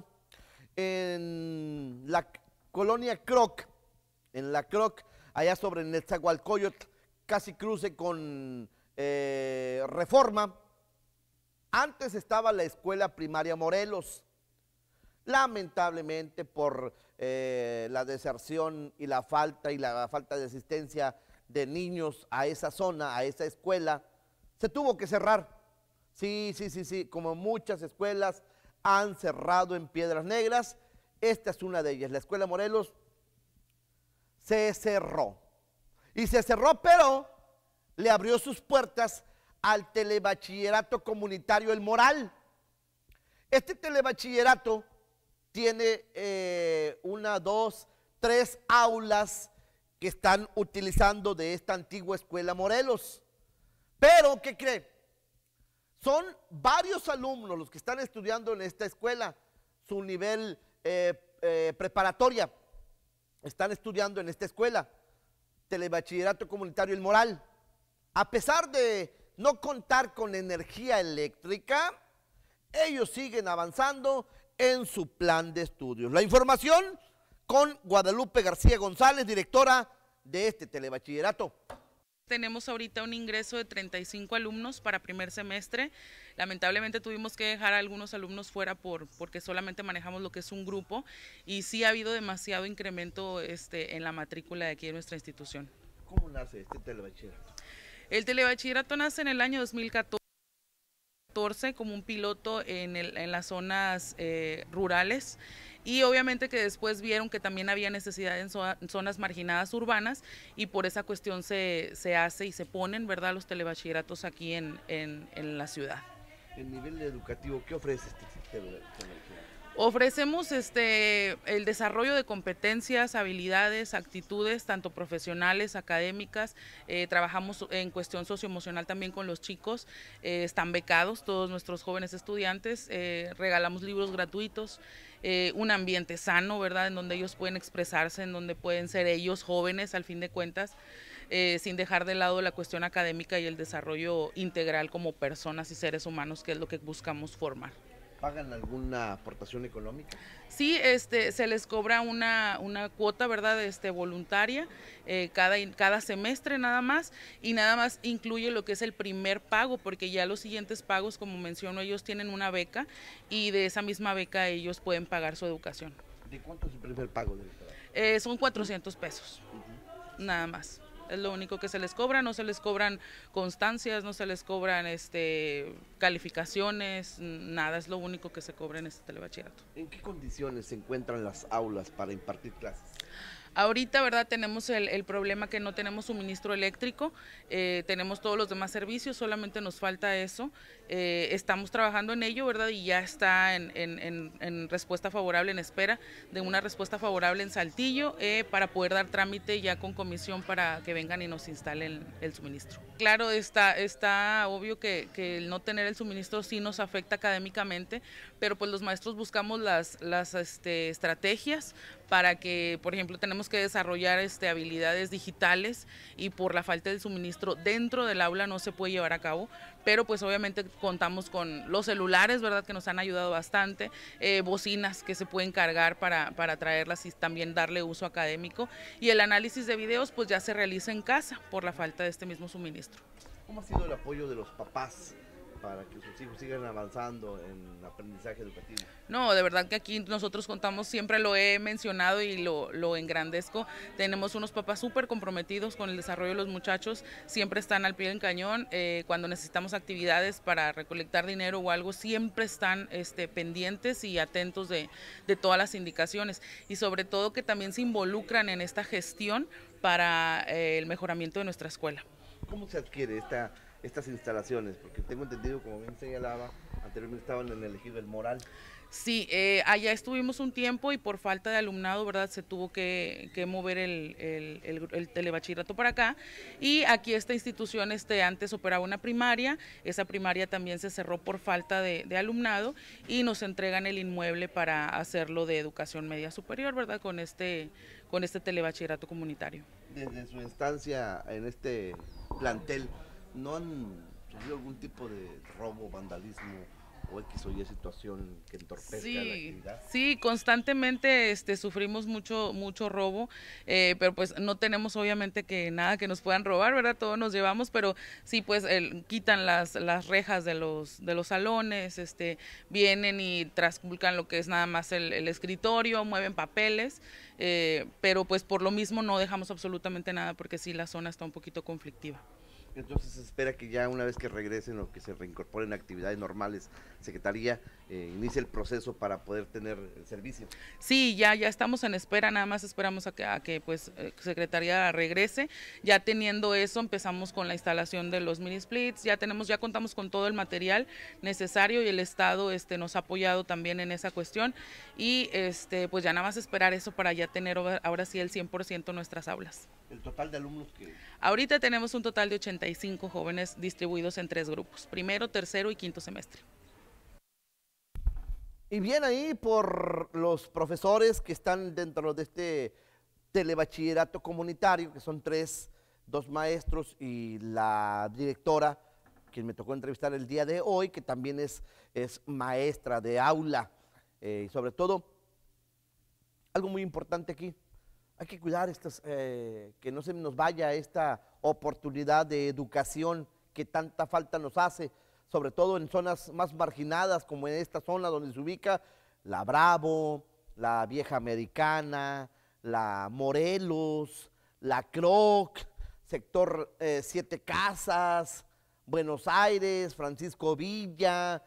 En la colonia Croc, en la Croc, allá sobre Netzahualcóyotl, casi cruce con eh, Reforma, antes estaba la escuela primaria Morelos. Lamentablemente por eh, la deserción y la falta y la falta de asistencia de niños a esa zona, a esa escuela, se tuvo que cerrar. Sí, sí, sí, sí, como muchas escuelas han cerrado en Piedras Negras, esta es una de ellas. La escuela Morelos se cerró. Y se cerró, pero le abrió sus puertas al telebachillerato comunitario El Moral. Este telebachillerato tiene eh, una, dos, tres aulas que están utilizando de esta antigua escuela Morelos. Pero, ¿qué cree? Son varios alumnos los que están estudiando en esta escuela, su nivel eh, eh, preparatoria, están estudiando en esta escuela, telebachillerato comunitario El Moral. A pesar de no contar con energía eléctrica, ellos siguen avanzando en su plan de estudios. La información con Guadalupe García González, directora de este telebachillerato. Tenemos ahorita un ingreso de treinta y cinco alumnos para primer semestre. Lamentablemente tuvimos que dejar a algunos alumnos fuera por, porque solamente manejamos lo que es un grupo, y sí ha habido demasiado incremento este, en la matrícula de aquí de nuestra institución. ¿Cómo nace este telebachillerato? El telebachillerato nace en el año dos mil catorce como un piloto en, el, en las zonas eh, rurales, y obviamente que después vieron que también había necesidad en, so, en zonas marginadas urbanas, y por esa cuestión se, se hace y se ponen, ¿verdad?, los telebachilleratos aquí en, en, en la ciudad. El nivel educativo, ¿qué ofrece este telebachillerato? Ofrecemos este, el desarrollo de competencias, habilidades, actitudes, tanto profesionales, académicas. Eh, trabajamos en cuestión socioemocional también con los chicos. Eh, están becados todos nuestros jóvenes estudiantes. Eh, regalamos libros gratuitos, eh, un ambiente sano, ¿verdad?, en donde ellos pueden expresarse, en donde pueden ser ellos jóvenes, al fin de cuentas, eh, sin dejar de lado la cuestión académica y el desarrollo integral como personas y seres humanos, que es lo que buscamos formar. ¿Pagan alguna aportación económica? Sí, este, se les cobra una, una cuota, ¿verdad?, este, voluntaria, eh, cada, cada semestre nada más, y nada más incluye lo que es el primer pago, porque ya los siguientes pagos, como menciono, ellos tienen una beca, y de esa misma beca ellos pueden pagar su educación. ¿De cuánto es el primer pago? Eh, son cuatrocientos pesos, uh-huh. Nada más. Es lo único que se les cobra, no se les cobran constancias, no se les cobran este, calificaciones, nada, es lo único que se cobra en este telebachillerato. ¿En qué condiciones se encuentran las aulas para impartir clases? Ahorita, ¿verdad?, tenemos el, el problema que no tenemos suministro eléctrico, eh, tenemos todos los demás servicios, solamente nos falta eso. Eh, estamos trabajando en ello, ¿verdad?, y ya está en, en, en, en respuesta favorable, en espera de una respuesta favorable en Saltillo, eh, para poder dar trámite ya con comisión para que vengan y nos instalen el suministro. Claro, está, está obvio que, que el no tener el suministro sí nos afecta académicamente, pero pues los maestros buscamos las, las este, estrategias para que, por ejemplo, tenemos que desarrollar este, habilidades digitales, y por la falta del suministro dentro del aula no se puede llevar a cabo, pero pues obviamente contamos con los celulares, ¿verdad?, que nos han ayudado bastante, eh, bocinas que se pueden cargar para, para traerlas y también darle uso académico, y el análisis de videos pues ya se realiza en casa por la falta de este mismo suministro. ¿Cómo ha sido el apoyo de los papás para que sus hijos sigan avanzando en aprendizaje educativo? No, de verdad que aquí nosotros contamos, siempre lo he mencionado y lo, lo engrandezco, tenemos unos papás súper comprometidos con el desarrollo de los muchachos, siempre están al pie del cañón, eh, cuando necesitamos actividades para recolectar dinero o algo, siempre están este, pendientes y atentos de, de todas las indicaciones, y sobre todo que también se involucran en esta gestión para eh, el mejoramiento de nuestra escuela. ¿Cómo se adquiere esta, estas instalaciones? Porque tengo entendido, como bien señalaba, anteriormente estaban en el ejido El Moral. Sí, eh, allá estuvimos un tiempo y por falta de alumnado, ¿verdad? Se tuvo que, que mover el, el, el, el telebachillerato para acá, y aquí esta institución este, antes operaba una primaria, esa primaria también se cerró por falta de, de alumnado, y nos entregan el inmueble para hacerlo de educación media superior, ¿verdad? Con este, con este telebachillerato comunitario. Desde su instancia en este plantel, ¿no han sufrido algún tipo de robo, vandalismo o X o Y situación que entorpezca sí, la actividad? Sí, constantemente este, sufrimos mucho mucho robo, eh, pero pues no tenemos obviamente que nada que nos puedan robar, ¿verdad? Todos nos llevamos, pero sí, pues el, quitan las, las rejas de los, de los salones, este, vienen y trasculcan lo que es nada más el, el escritorio, mueven papeles, eh, pero pues por lo mismo no dejamos absolutamente nada, porque sí, la zona está un poquito conflictiva. Entonces se espera que ya una vez que regresen o que se reincorporen a actividades normales, Secretaría eh, inicie el proceso para poder tener el servicio. Sí, ya ya estamos en espera, nada más esperamos a que, a que pues Secretaría regrese. Ya teniendo eso, empezamos con la instalación de los mini splits, ya tenemos, ya contamos con todo el material necesario, y el Estado este, nos ha apoyado también en esa cuestión, y este pues ya nada más esperar eso para ya tener ahora sí el cien por ciento nuestras aulas. ¿El total de alumnos que...? Ahorita tenemos un total de ochenta y cinco jóvenes distribuidos en tres grupos, primero, tercero y quinto semestre. Y bien ahí por los profesores que están dentro de este telebachillerato comunitario, que son tres, dos maestros y la directora, quien me tocó entrevistar el día de hoy, que también es, es maestra de aula. Eh, y sobre todo, algo muy importante aquí, hay que cuidar estas, eh, que no se nos vaya esta oportunidad de educación que tanta falta nos hace, sobre todo en zonas más marginadas, como en esta zona donde se ubica la Bravo, la Vieja Americana, la Morelos, la Croc, sector eh, Siete Casas, Buenos Aires, Francisco Villa,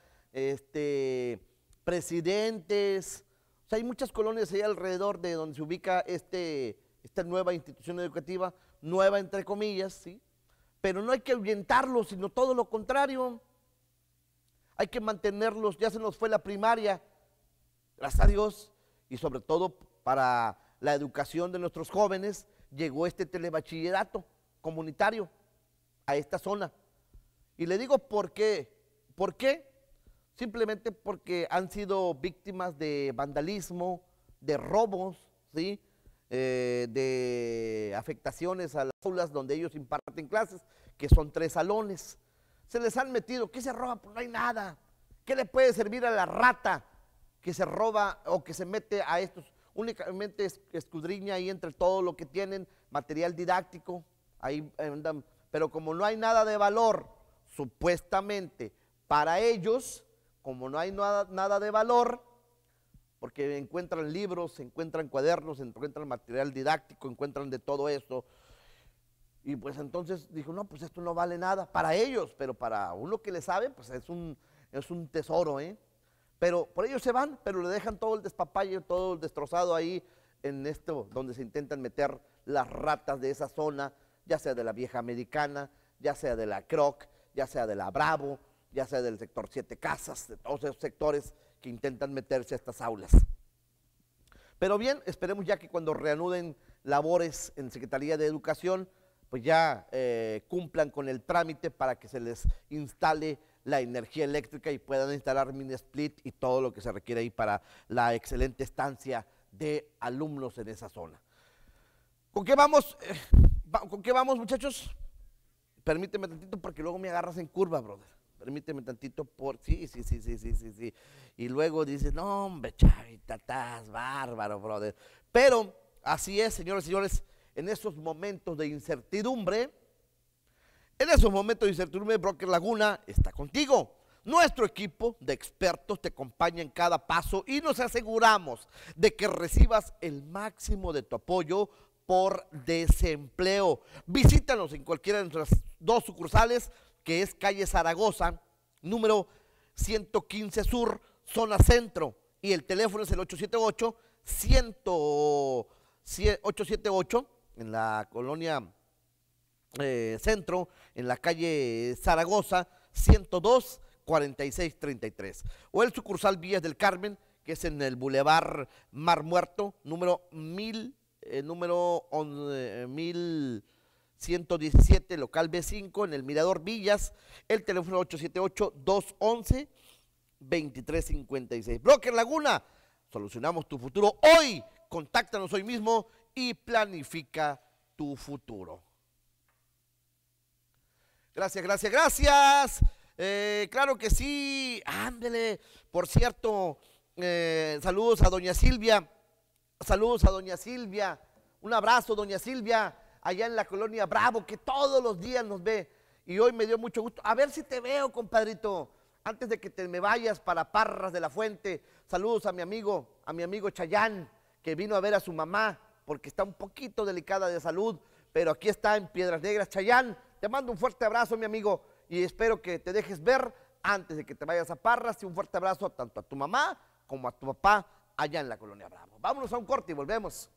este, Presidentes. O sea, hay muchas colonias ahí alrededor de donde se ubica este, esta nueva institución educativa, nueva entre comillas, ¿sí? Pero no hay que ahuyentarlos, sino todo lo contrario. Hay que mantenerlos, ya se nos fue la primaria, gracias a Dios, y sobre todo para la educación de nuestros jóvenes, llegó este telebachillerato comunitario a esta zona. Y le digo por qué, ¿por qué? Simplemente porque han sido víctimas de vandalismo, de robos, ¿sí? Eh, de afectaciones a las aulas donde ellos imparten clases, que son tres salones. Se les han metido, ¿qué se roba? Pues no hay nada. ¿Qué le puede servir a la rata que se roba o que se mete a estos? Únicamente escudriña ahí entre todo lo que tienen, material didáctico, ahí andan. Pero como no hay nada de valor, supuestamente, para ellos, como no hay nada, nada de valor, porque encuentran libros, encuentran cuadernos, encuentran material didáctico, encuentran de todo eso, y pues entonces dijo, no, pues esto no vale nada para ellos, pero para uno que le sabe, pues es un, es un tesoro, ¿eh? Pero por ellos se van, pero le dejan todo el despapalle, todo el destrozado ahí en esto, donde se intentan meter las ratas de esa zona, ya sea de la Vieja Americana, ya sea de la Croc, ya sea de la Bravo, ya sea del sector Siete Casas, de todos esos sectores que intentan meterse a estas aulas. Pero bien, esperemos ya que cuando reanuden labores en Secretaría de Educación, pues ya eh, cumplan con el trámite para que se les instale la energía eléctrica y puedan instalar mini split y todo lo que se requiere ahí para la excelente estancia de alumnos en esa zona. ¿Con qué vamos? Eh, ¿Con qué vamos, muchachos? Permíteme tantito porque luego me agarras en curva, brother. Permíteme tantito por... Sí, sí, sí, sí, sí, sí, sí. Y luego dices, no, hombre, chavita, estás bárbaro, brother. Pero así es, señores y señores, en esos momentos de incertidumbre, en esos momentos de incertidumbre, Broker Laguna está contigo. Nuestro equipo de expertos te acompaña en cada paso y nos aseguramos de que recibas el máximo de tu apoyo por desempleo. Visítanos en cualquiera de nuestras dos sucursales, que es calle Zaragoza, número ciento quince Sur, zona centro, y el teléfono es el ocho siete ocho, ocho siete ocho, en la colonia eh, Centro, en la calle Zaragoza, ciento dos, cuarenta y seis treinta y tres, o el sucursal Villas del Carmen, que es en el Boulevard Mar Muerto, número mil, eh, número eh, mil ciento diecisiete, local B cinco, en el Mirador Villas, el teléfono ocho siete ocho, dos once, veintitrés cincuenta y seis. Broker Laguna, solucionamos tu futuro hoy. Contáctanos hoy mismo y planifica tu futuro. Gracias, gracias, gracias. Eh, claro que sí, ándele. Por cierto, eh, saludos a doña Silvia, saludos a doña Silvia, un abrazo doña Silvia, allá en la colonia Bravo, que todos los días nos ve, y hoy me dio mucho gusto. A ver si te veo, compadrito, antes de que te me vayas para Parras de la Fuente. Saludos a mi amigo, a mi amigo Chayán, que vino a ver a su mamá, porque está un poquito delicada de salud, pero aquí está en Piedras Negras. Chayán, te mando un fuerte abrazo, mi amigo, y espero que te dejes ver antes de que te vayas a Parras, y un fuerte abrazo tanto a tu mamá como a tu papá allá en la colonia Bravo. Vámonos a un corte y volvemos.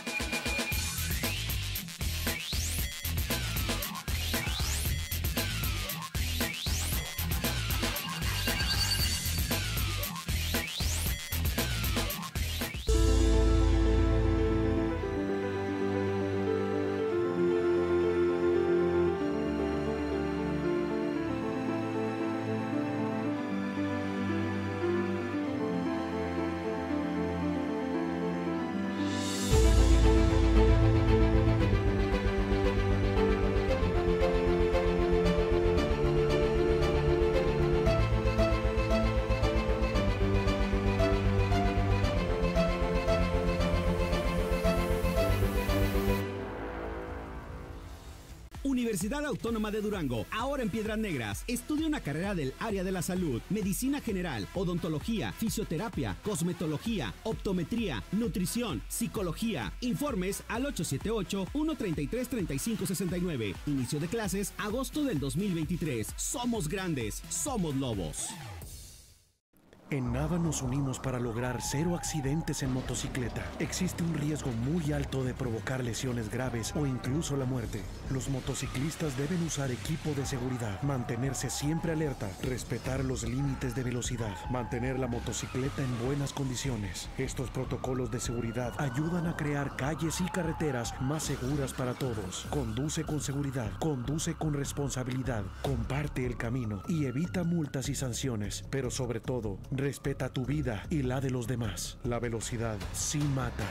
Universidad Autónoma de Durango, ahora en Piedras Negras. Estudia una carrera del área de la salud, medicina general, odontología, fisioterapia, cosmetología, optometría, nutrición, psicología. Informes al ocho siete ocho, uno tres tres, tres cinco seis nueve. Inicio de clases agosto del dos mil veintitrés. Somos grandes, somos lobos. En Nava nos unimos para lograr cero accidentes en motocicleta. Existe un riesgo muy alto de provocar lesiones graves o incluso la muerte. Los motociclistas deben usar equipo de seguridad, mantenerse siempre alerta, respetar los límites de velocidad, mantener la motocicleta en buenas condiciones. Estos protocolos de seguridad ayudan a crear calles y carreteras más seguras para todos. Conduce con seguridad, conduce con responsabilidad, comparte el camino y evita multas y sanciones, pero sobre todo, respeta tu vida y la de los demás. La velocidad sí mata.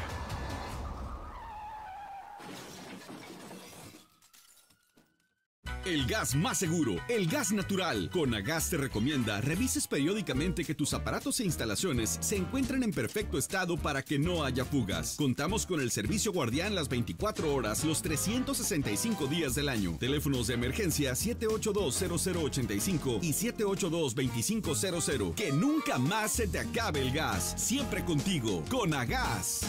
El gas más seguro, el gas natural. Conagas te recomienda revises periódicamente que tus aparatos e instalaciones se encuentren en perfecto estado para que no haya fugas. Contamos con el servicio guardián las veinticuatro horas, los trescientos sesenta y cinco días del año. Teléfonos de emergencia siete ocho dos, cero cero ocho cinco y siete ocho dos, dos cinco cero cero. Que nunca más se te acabe el gas. Siempre contigo, Conagas.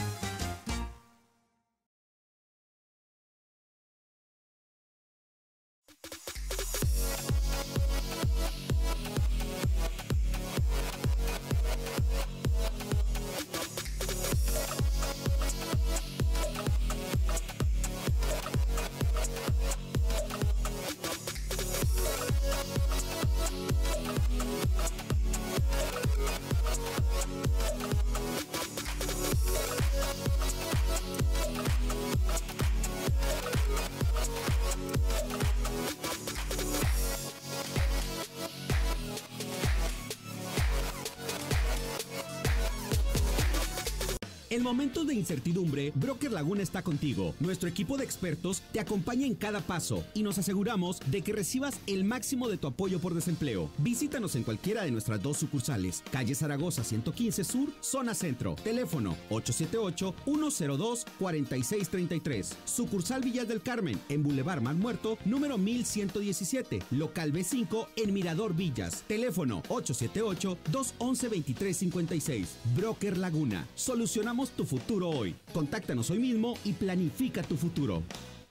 En momentos de incertidumbre, Broker Laguna está contigo. Nuestro equipo de expertos te acompaña en cada paso y nos aseguramos de que recibas el máximo de tu apoyo por desempleo. Visítanos en cualquiera de nuestras dos sucursales. Calle Zaragoza ciento quince Sur, Zona Centro. Teléfono ocho siete ocho, uno cero dos, cuatro seis tres tres. Sucursal Villas del Carmen, en Boulevard Mar Muerto, número mil ciento diecisiete. Local B cinco, en Mirador Villas. Teléfono ocho siete ocho, dos once, veintitrés cincuenta y seis. Broker Laguna. Solucionamos tu futuro hoy. Contáctanos hoy mismo y planifica tu futuro.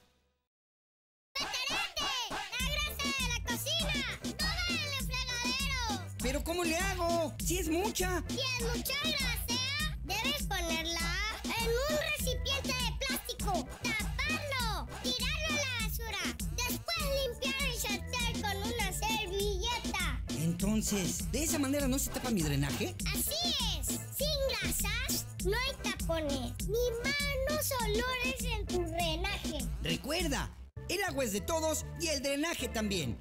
¿Pero cómo le hago? ¡Si es mucha! Si es mucha grasa, debes ponerla en un recipiente de plástico, taparlo, tirarlo a la basura, después limpiar el sartén con una servilleta. Entonces, ¿de esa manera no se tapa mi drenaje? Así es. Sin grasas, no hay tapones, ni malos olores en tu drenaje. Recuerda, el agua es de todos y el drenaje también.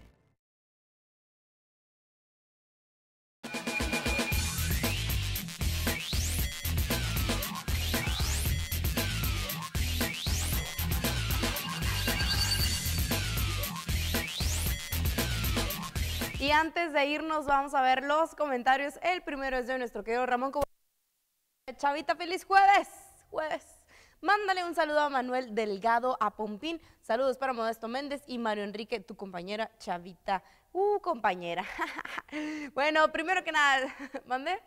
Y antes de irnos vamos a ver los comentarios. El primero es de nuestro querido Ramón. Chavita, feliz jueves, jueves. Mándale un saludo a Manuel Delgado a Pompín. Saludos para Modesto Méndez y Mario Enrique, tu compañera Chavita. Uh, compañera. Bueno, primero que nada, ¿mandé?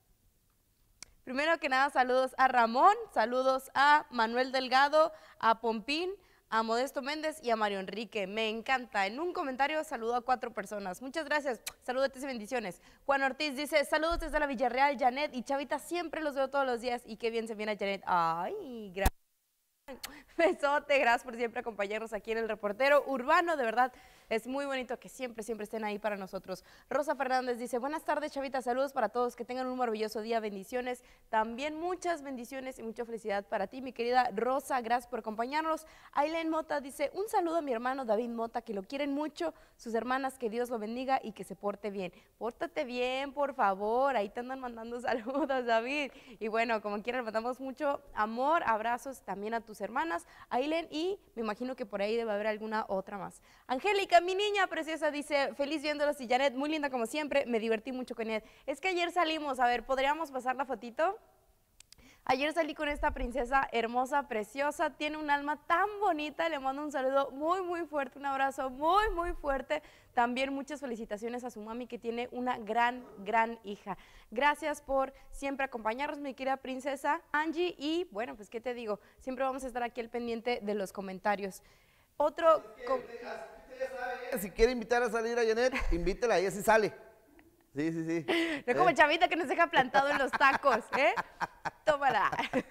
Primero que nada, saludos a Ramón, saludos a Manuel Delgado, a Pompín, a Modesto Méndez y a Mario Enrique. Me encanta. En un comentario saludo a cuatro personas. Muchas gracias. Saludos y bendiciones. Juan Ortiz dice, saludos desde la Villarreal, Janet y Chavita, siempre los veo todos los días y qué bien se viene Janet. Ay, gracias. Besote, gracias por siempre acompañarnos aquí en el Reportero Urbano, de verdad es muy bonito que siempre, siempre estén ahí para nosotros. Rosa Fernández dice, buenas tardes Chavita, saludos para todos, que tengan un maravilloso día, bendiciones, también muchas bendiciones y mucha felicidad para ti, mi querida Rosa, gracias por acompañarnos. Aileen Mota dice, un saludo a mi hermano David Mota, que lo quieren mucho, sus hermanas, que Dios lo bendiga y que se porte bien. Pórtate bien, por favor, ahí te andan mandando saludos, David, y bueno, como quieran, mandamos mucho amor, abrazos también a tus hermanas, Aileen, y me imagino que por ahí debe haber alguna otra más. Angélica, mi niña preciosa, dice, feliz viéndolos y Janet, muy linda como siempre, me divertí mucho con ella. Es que ayer salimos, a ver, ¿podríamos pasar la fotito? Ayer salí con esta princesa hermosa, preciosa, tiene un alma tan bonita, le mando un saludo muy, muy fuerte, un abrazo muy, muy fuerte. También muchas felicitaciones a su mami que tiene una gran, gran hija. Gracias por siempre acompañarnos, mi querida princesa Angie, y bueno, pues qué te digo, siempre vamos a estar aquí al pendiente de los comentarios. Otro... Si quiere invitar a salir a Janet, invítela, ella sí sale. Sí, sí, sí. No como eh. Chavita que nos deja plantado en los tacos, ¿eh? Tómala.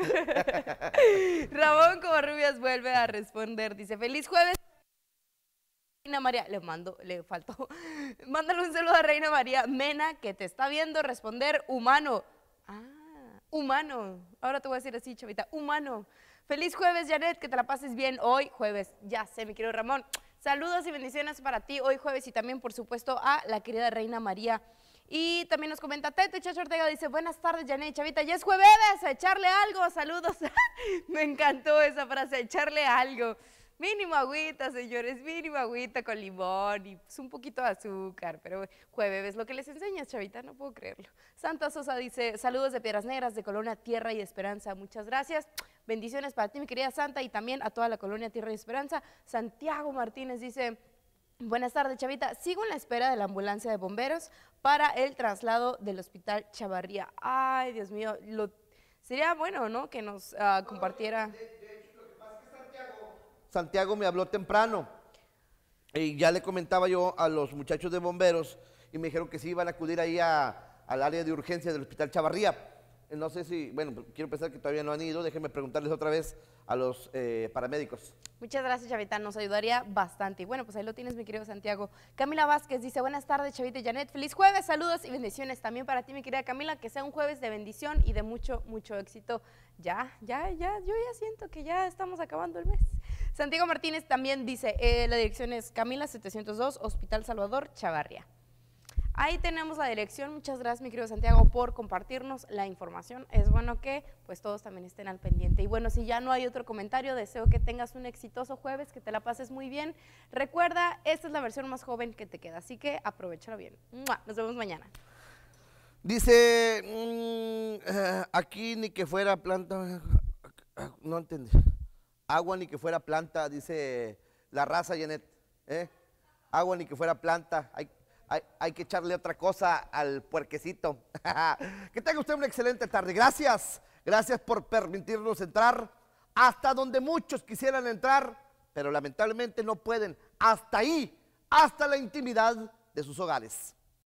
Ramón Covarrubias vuelve a responder, dice, feliz jueves. Reina María, le mando, le faltó. Mándale un saludo a Reina María Mena, que te está viendo responder humano. Ah, humano. Ahora te voy a decir así, Chavita, humano. Feliz jueves, Janet, que te la pases bien hoy jueves. Ya sé, mi querido Ramón. Saludos y bendiciones para ti hoy jueves y también, por supuesto, a la querida Reina María. Y también nos comenta Teto Chacho Ortega, dice, buenas tardes, Janet, Chavita, ya es jueves, a echarle algo, saludos. Me encantó esa frase, echarle algo. Mínimo agüita, señores, mínimo agüita con limón y pues, un poquito de azúcar, pero jueves, lo que les enseñas, Chavita, no puedo creerlo. Santa Sosa dice, saludos de Piedras Negras, de Colonia Tierra y Esperanza, muchas gracias. Bendiciones para ti, mi querida Santa, y también a toda la Colonia Tierra y Esperanza. Santiago Martínez dice, buenas tardes, Chavita, sigo en la espera de la ambulancia de bomberos para el traslado del Hospital Chavarría. Ay, Dios mío, lo, sería bueno, ¿no?, que nos uh, compartiera... Santiago me habló temprano y ya le comentaba yo a los muchachos de bomberos y me dijeron que sí iban a acudir ahí a, al área de urgencia del Hospital Chavarría. No sé si, bueno, quiero pensar que todavía no han ido, déjenme preguntarles otra vez a los eh, paramédicos. Muchas gracias, Chavita, nos ayudaría bastante. Y bueno, pues ahí lo tienes, mi querido Santiago. Camila Vázquez dice, buenas tardes, Chavita y Janet, feliz jueves, saludos y bendiciones también para ti, mi querida Camila, que sea un jueves de bendición y de mucho, mucho éxito. Ya, ya, ya, yo ya siento que ya estamos acabando el mes. Santiago Martínez también dice, eh, la dirección es Camila setecientos dos, Hospital Salvador, Chavarría. Ahí tenemos la dirección. Muchas gracias, mi querido Santiago, por compartirnos la información. Es bueno que pues todos también estén al pendiente. Y bueno, si ya no hay otro comentario, deseo que tengas un exitoso jueves, que te la pases muy bien. Recuerda, esta es la versión más joven que te queda, así que aprovechalo bien. ¡Mua! Nos vemos mañana. Dice, mmm, eh, aquí ni que fuera planta, no entendí. Agua ni que fuera planta, dice la raza, Janet. ¿eh? Agua ni que fuera planta, hay, hay, hay que echarle otra cosa al puerquecito. Que tenga usted una excelente tarde. Gracias, gracias por permitirnos entrar hasta donde muchos quisieran entrar, pero lamentablemente no pueden. Hasta ahí, hasta la intimidad de sus hogares.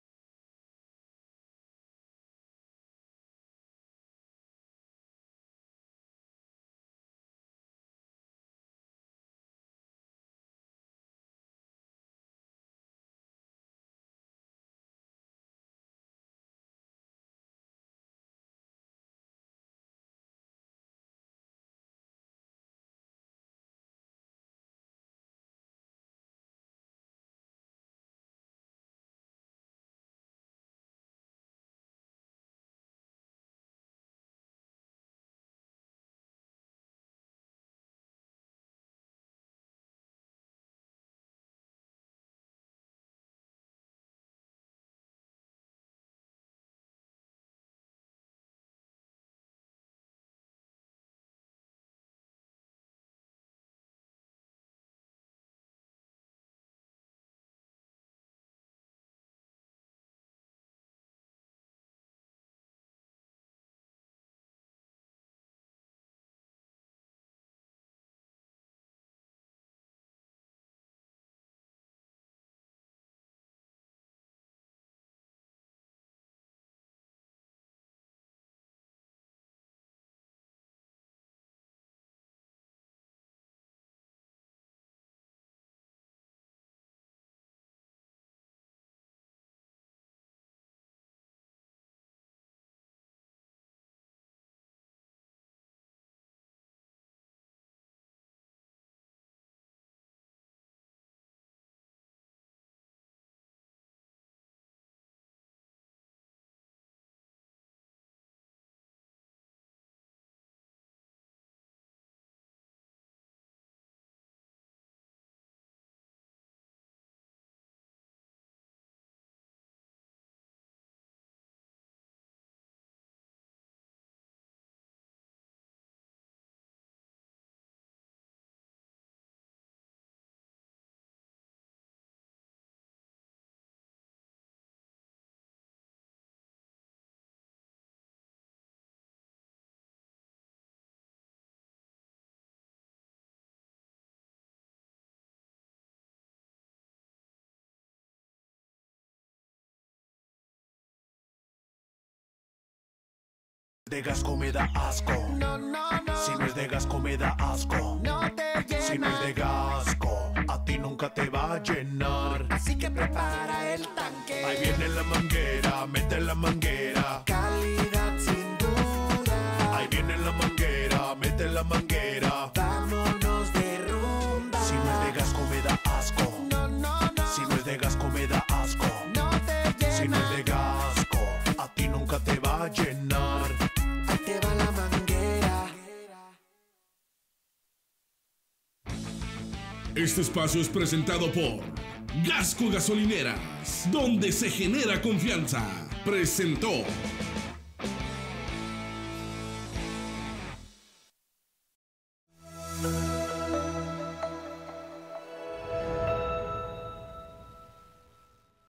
De Gasco me da asco. No, no, no. Si no es de Gasco me da asco. No te llena. Si no es de Gasco, a ti nunca te va a llenar. Así que prepara el tanque. Ahí viene la manguera, mete la manguera. Calidad sin duda. Ahí viene la manguera, mete la manguera. Vámonos de rumba. Si no es de Gasco me da asco. No, no, no. Si no es de Gasco me da asco. No te llena. Si no es de Gasco, a ti nunca te va a llenar. Ahí te va la manguera. Este espacio es presentado por Gasco Gasolineras, donde se genera confianza. Presentó.